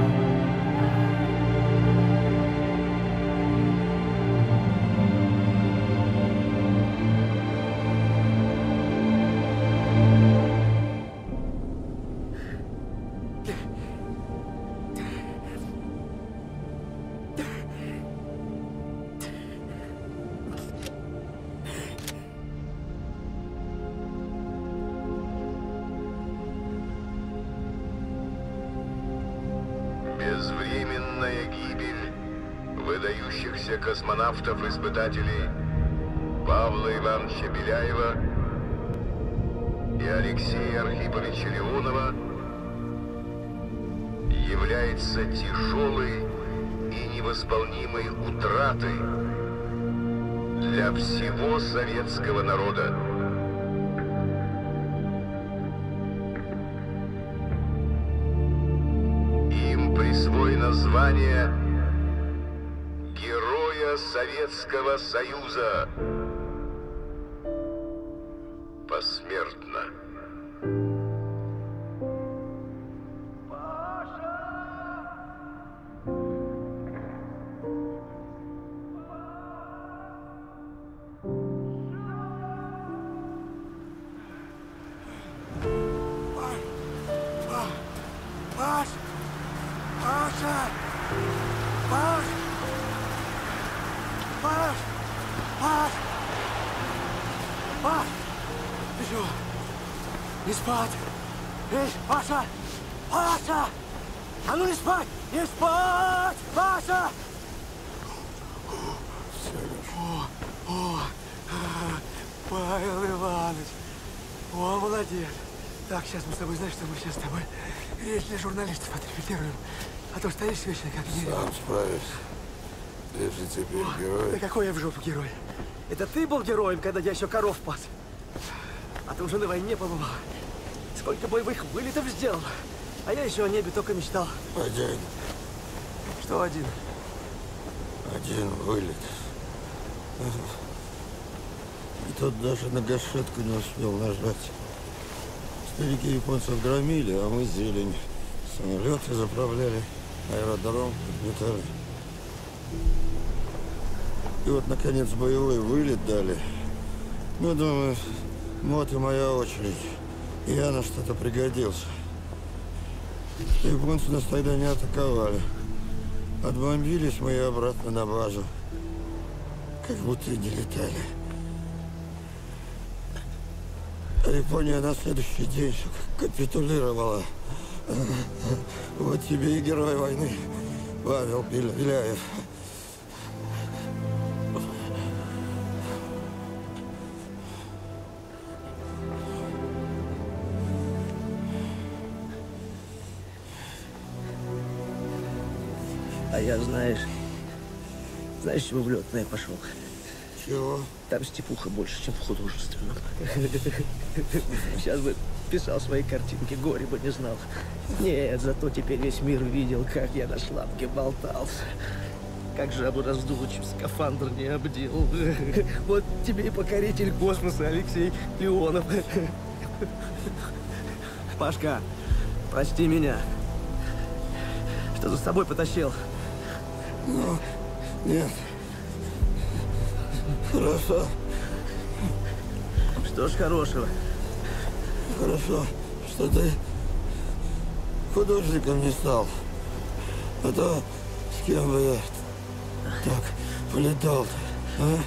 Безвременная гибель выдающихся космонавтов-испытателей Павла Ивановича Беляева и Алексея Архиповича Леонова является тяжелой и невосполнимой утратой для всего советского народа. Им присвоено звание Героя Советского Союза посмертно. Паш! Ты чего? Не спать! Эй, Паша! Паша! А ну не спать! Не спать! Паша! Павел Иванович! О, молодец! Так, сейчас мы с тобой, знаешь, что мы сейчас с тобой речь для журналистов отрепетируем. А то стоишь вечно, как не. Сам справишься. Ты же теперь герой. Да какой я в жопу герой? Это ты был героем, когда я еще коров пас. А ты уже на войне побывал. Сколько боевых вылетов сделал. А я еще о небе только мечтал. Один. Что один? Один вылет. И тот даже на гашетку не успел нажать. Старики японцев громили, а мы зелень. Самолеты заправляли, аэродром подметали. И вот, наконец, боевой вылет дали. Ну, думаю, вот и моя очередь. И я на что-то пригодился. Японцы нас тогда не атаковали. Отбомбились мы и обратно на базу. Как будто и не летали. А Япония на следующий день капитулировала. Вот тебе и герой войны, Павел Беляев. А я, знаешь, чего в летное пошел? Чего? Там степуха больше, чем в художественном. Сейчас бы писал свои картинки, горе бы не знал. Нет, зато теперь весь мир видел, как я на шлапке болтался. Как жабу раздуло, чуть скафандр не обдел. Вот тебе и покоритель космоса Алексей Леонов. Пашка, прости меня, что за собой потащил. Ну, нет. Хорошо. Что ж хорошего? Хорошо, что ты художником не стал. А то с кем бы я так полетал-то, а?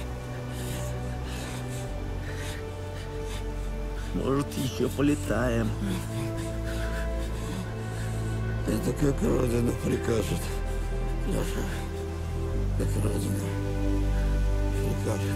Может, еще полетаем. Это как Родина прикажет, Леша. Как Родина прикажет.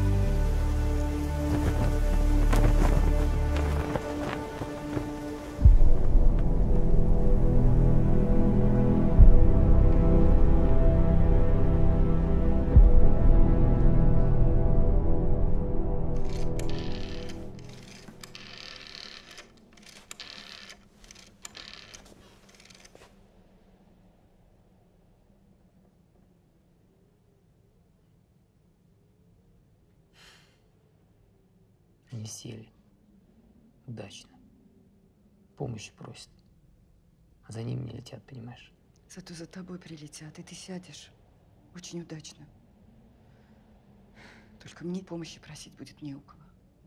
Они сели. Удачно. Помощи просят. А за ними не летят, понимаешь? Зато за тобой прилетят, и ты сядешь. Очень удачно. Только мне помощи просить будет не у кого.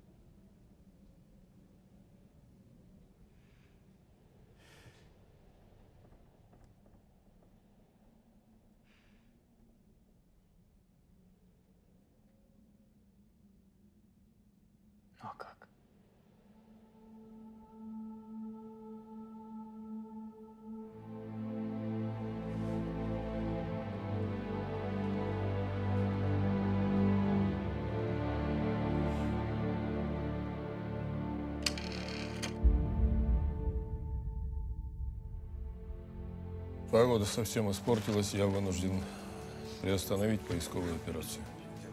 Ну а как? Погода совсем испортилась, я вынужден приостановить поисковую операцию.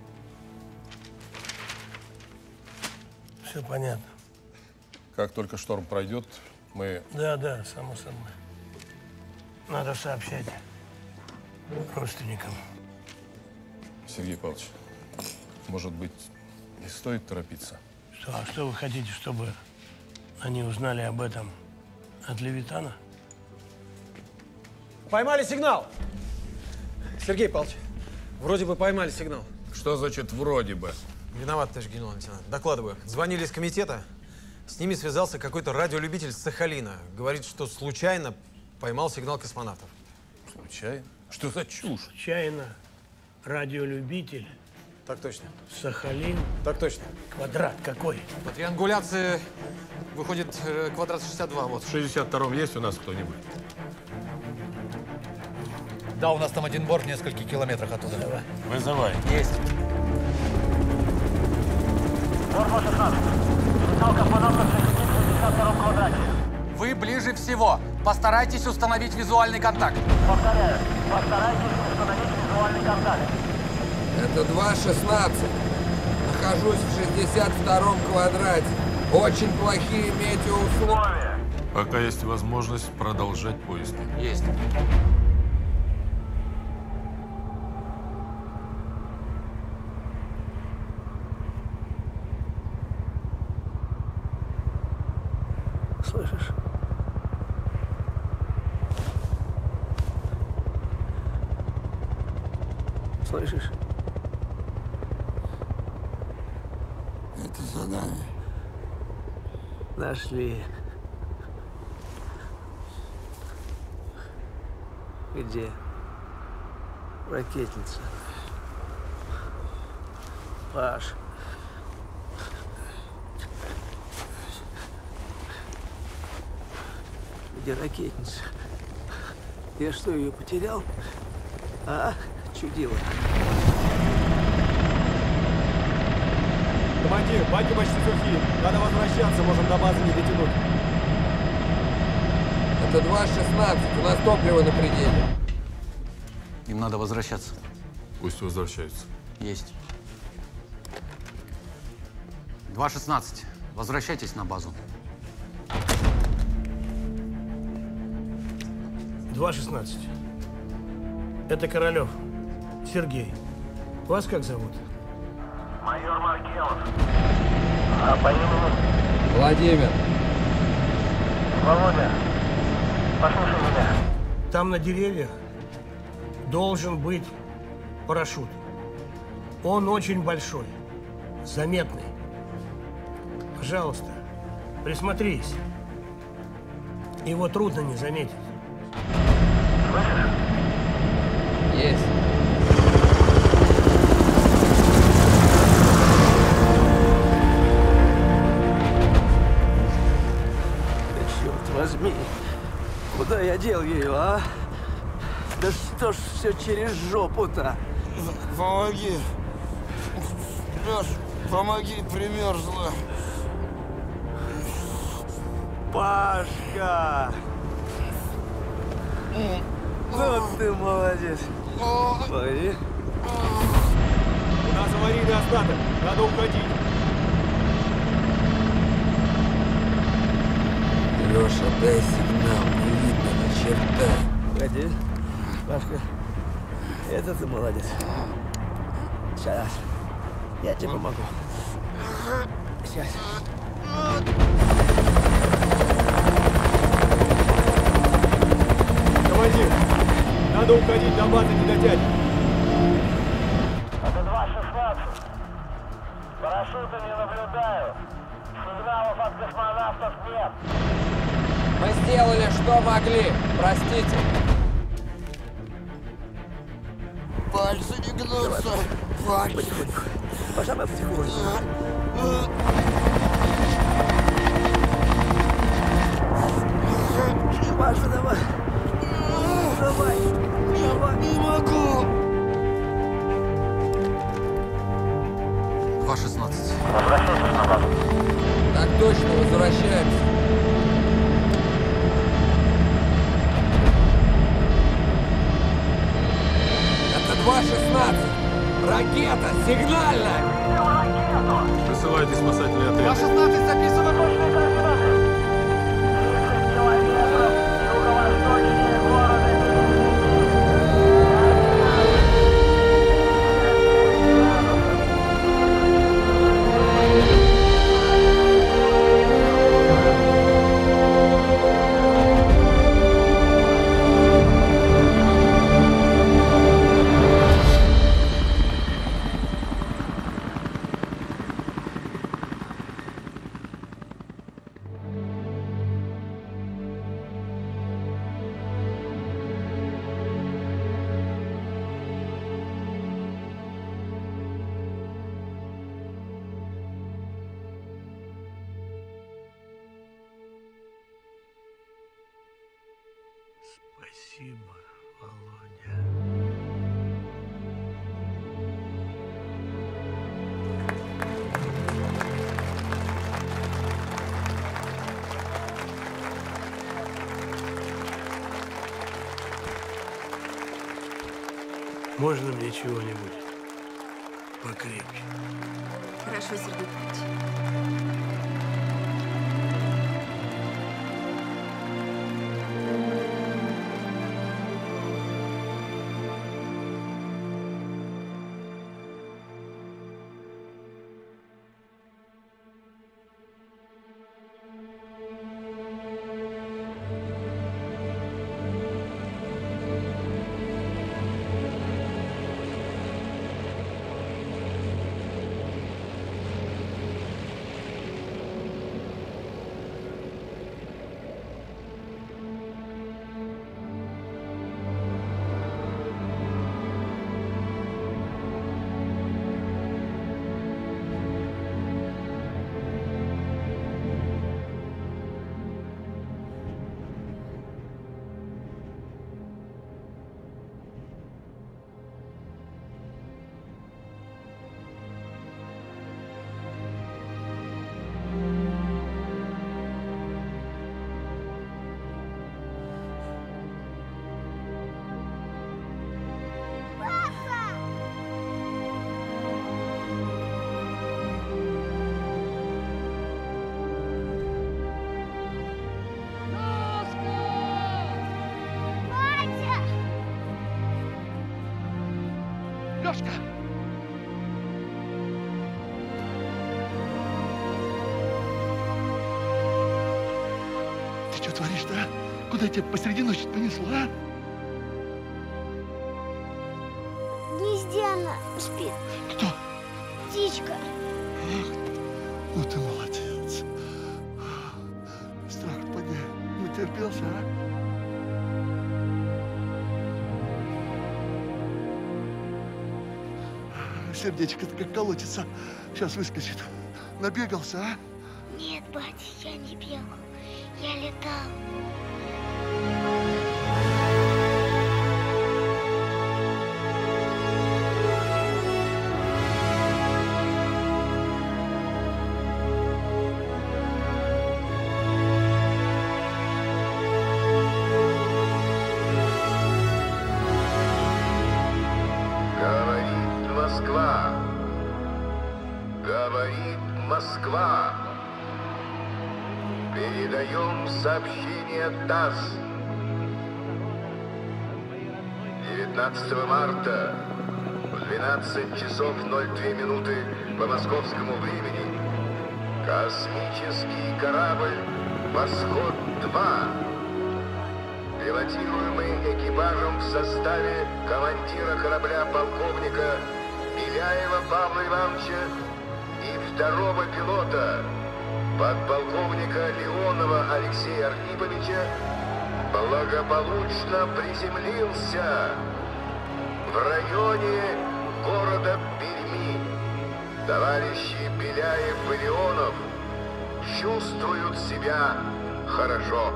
Все понятно. Как только шторм пройдет, мы… Да, само собой. Надо сообщать родственникам. Сергей Павлович, может быть, не стоит торопиться? Что вы хотите, чтобы они узнали об этом от Левитана? Поймали сигнал! Сергей Павлович, вроде бы поймали сигнал. Что значит «вроде бы»? Виноват, товарищ генерал-лейтенант. Докладываю. Звонили из комитета. С ними связался какой-то радиолюбитель с Сахалина. Говорит, что случайно поймал сигнал космонавтов. Случайно? Что за чушь? Случайно радиолюбитель Так точно. Сахалин. Так точно. Квадрат какой? По триангуляции выходит квадрат 62. Вот. В 62-м есть у нас кто-нибудь? Да, у нас там один борт в нескольких километрах оттуда. Давай. Вызывай. Есть. Норма 16. Высылка подобна в 62-м квадрате. Вы ближе всего. Постарайтесь установить визуальный контакт. Повторяю, постарайтесь установить визуальный контакт. Это 2.16. Нахожусь в 62-м квадрате. Очень плохие метеоусловия. Пока есть возможность продолжать поиски. Есть. Слышишь? Слышишь? Это задание. Нашли. Где? Ракетница. Паш. Где ракетница? Я что, ее потерял? А? Чудило. Командир, баки почти сухие. Надо возвращаться, можем до базы не дотянуть. Это 2.16. У нас топливо на пределе. Им надо возвращаться. Пусть возвращаются. Есть. 2.16. Возвращайтесь на базу. 2.16. Это Королев. Сергей. Вас как зовут? Майор Маркелов. А по имени? Владимир. Володя, послушай меня. Там на деревьях должен быть парашют. Он очень большой, заметный. Пожалуйста, присмотрись. Его трудно не заметить. Слышишь? Есть. Да черт возьми, куда я дел ее, а? Да что ж все через жопу-то? Помоги. Лёш, помоги, примерзла. Пашка! Вот ты молодец. Погоди. У нас аварийный остаток. Надо уходить. Леша, дай сигнал. Не видно ни черта. Погоди. Пашка, это ты молодец. Сейчас. Я тебе помогу. Сейчас. Командир, надо уходить, до базы не дотянет. Это 2.16. Парашюта не наблюдаю. Сигналов от космонавтов нет. Мы сделали, что могли. Простите. Пальцы не гнутся. Пальцы. Потихоньку. Паша, мы потихоньку. Паша, давай. Давай. Давай. Не могу. 2.16. Возвращайтесь на базу. Так точно, возвращаемся. Это 2.16. Ракета, сигнальная. Присылайте спасателей. Спасибо, Володя. Можно мне чего-нибудь покрепче? Хорошо, Сергей Павлович. Лёшка! Ты что творишь-то, а? Куда тебя посреди ночи понесло, а? В гнезде она спит. Кто? Птичка. Ах, ну ты молодец. Страх поди, натерпелся, а? Сердечко-то как колотится. Сейчас выскочит. Набегался, а? Нет, батя, я не бегал. Я летал. Москва. Говорит Москва. Передаем сообщение ТАСС. 19 марта в 12 часов 02 минуты по московскому времени космический корабль «Восход-2», пилотируемый экипажем в составе командира корабля полковника Беляева Павла Ивановича и второго пилота подполковника Леонова Алексея Архиповича, благополучно приземлился в районе города Перми. Товарищи Беляев и Леонов чувствуют себя хорошо.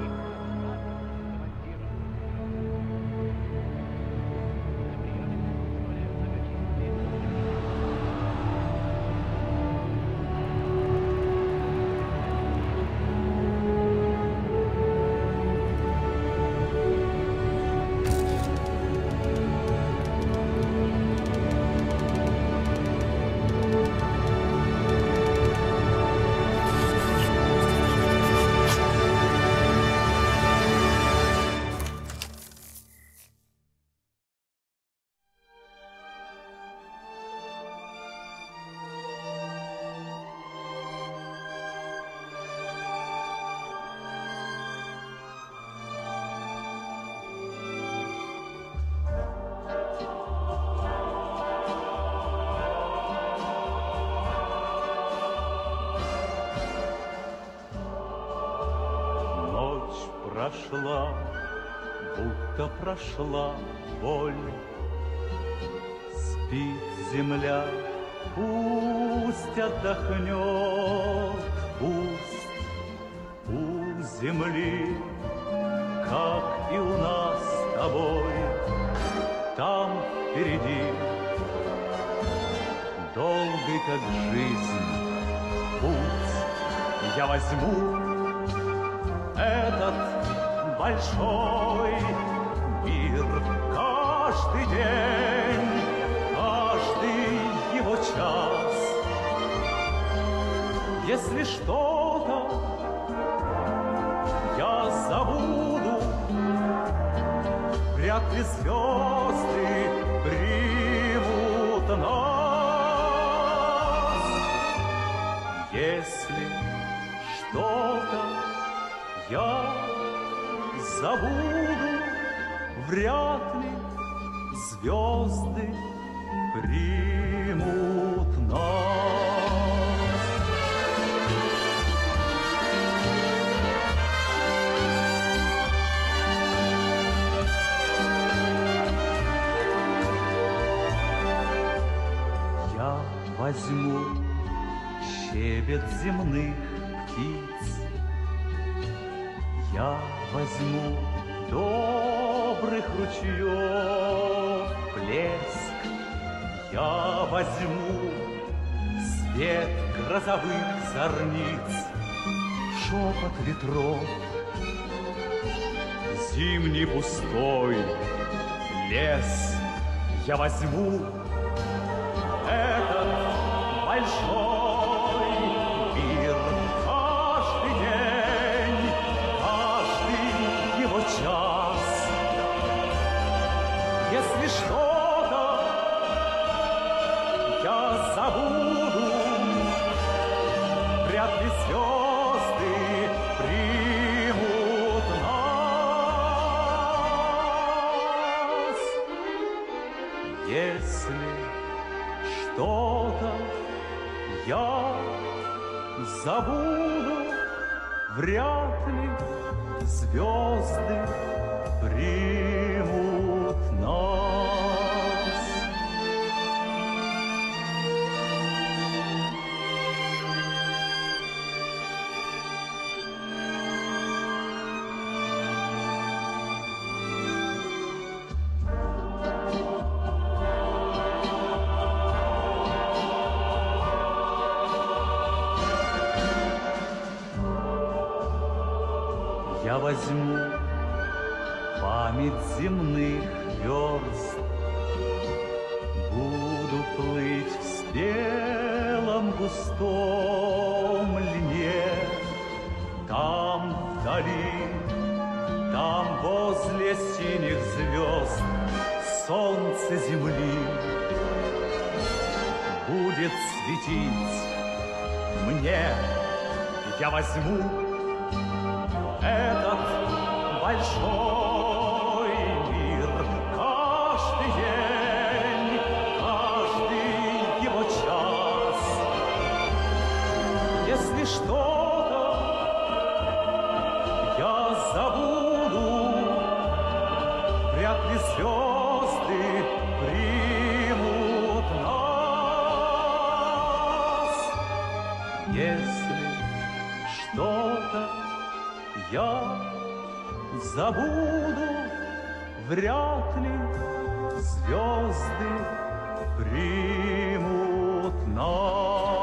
Прошла, будто прошла боль. Спит земля, пусть отдохнет, пусть у земли, как и у нас, тобой там впереди. Долгий, как жизнь, путь я возьму этот большой мир. Каждый день, каждый его час. Если что-то я забуду, вряд ли звезды примут нас. Если что-то я забуду, вряд ли звезды примут нас. Я возьму щебет земных птиц, я возьму добрых ручьев плеск, я возьму свет грозовых зорниц, шепот ветров, зимний пустой лес. Я возьму этот большой мир. Каждый день, каждый его час. Если что-то я забуду, вряд ли звезды примут нас. Если что-то я забуду, вряд ли звезды примут нас. Я возьму память земных верст, буду плыть в спелом густом льне. Там вдали, там возле синих звезд солнце земли будет светить мне. Я возьму этот большой мир. Каждый день, каждый его час. Если что-то я забуду, вряд ли звезды примут нас. Если что-то я забуду, вряд ли звезды примут нас.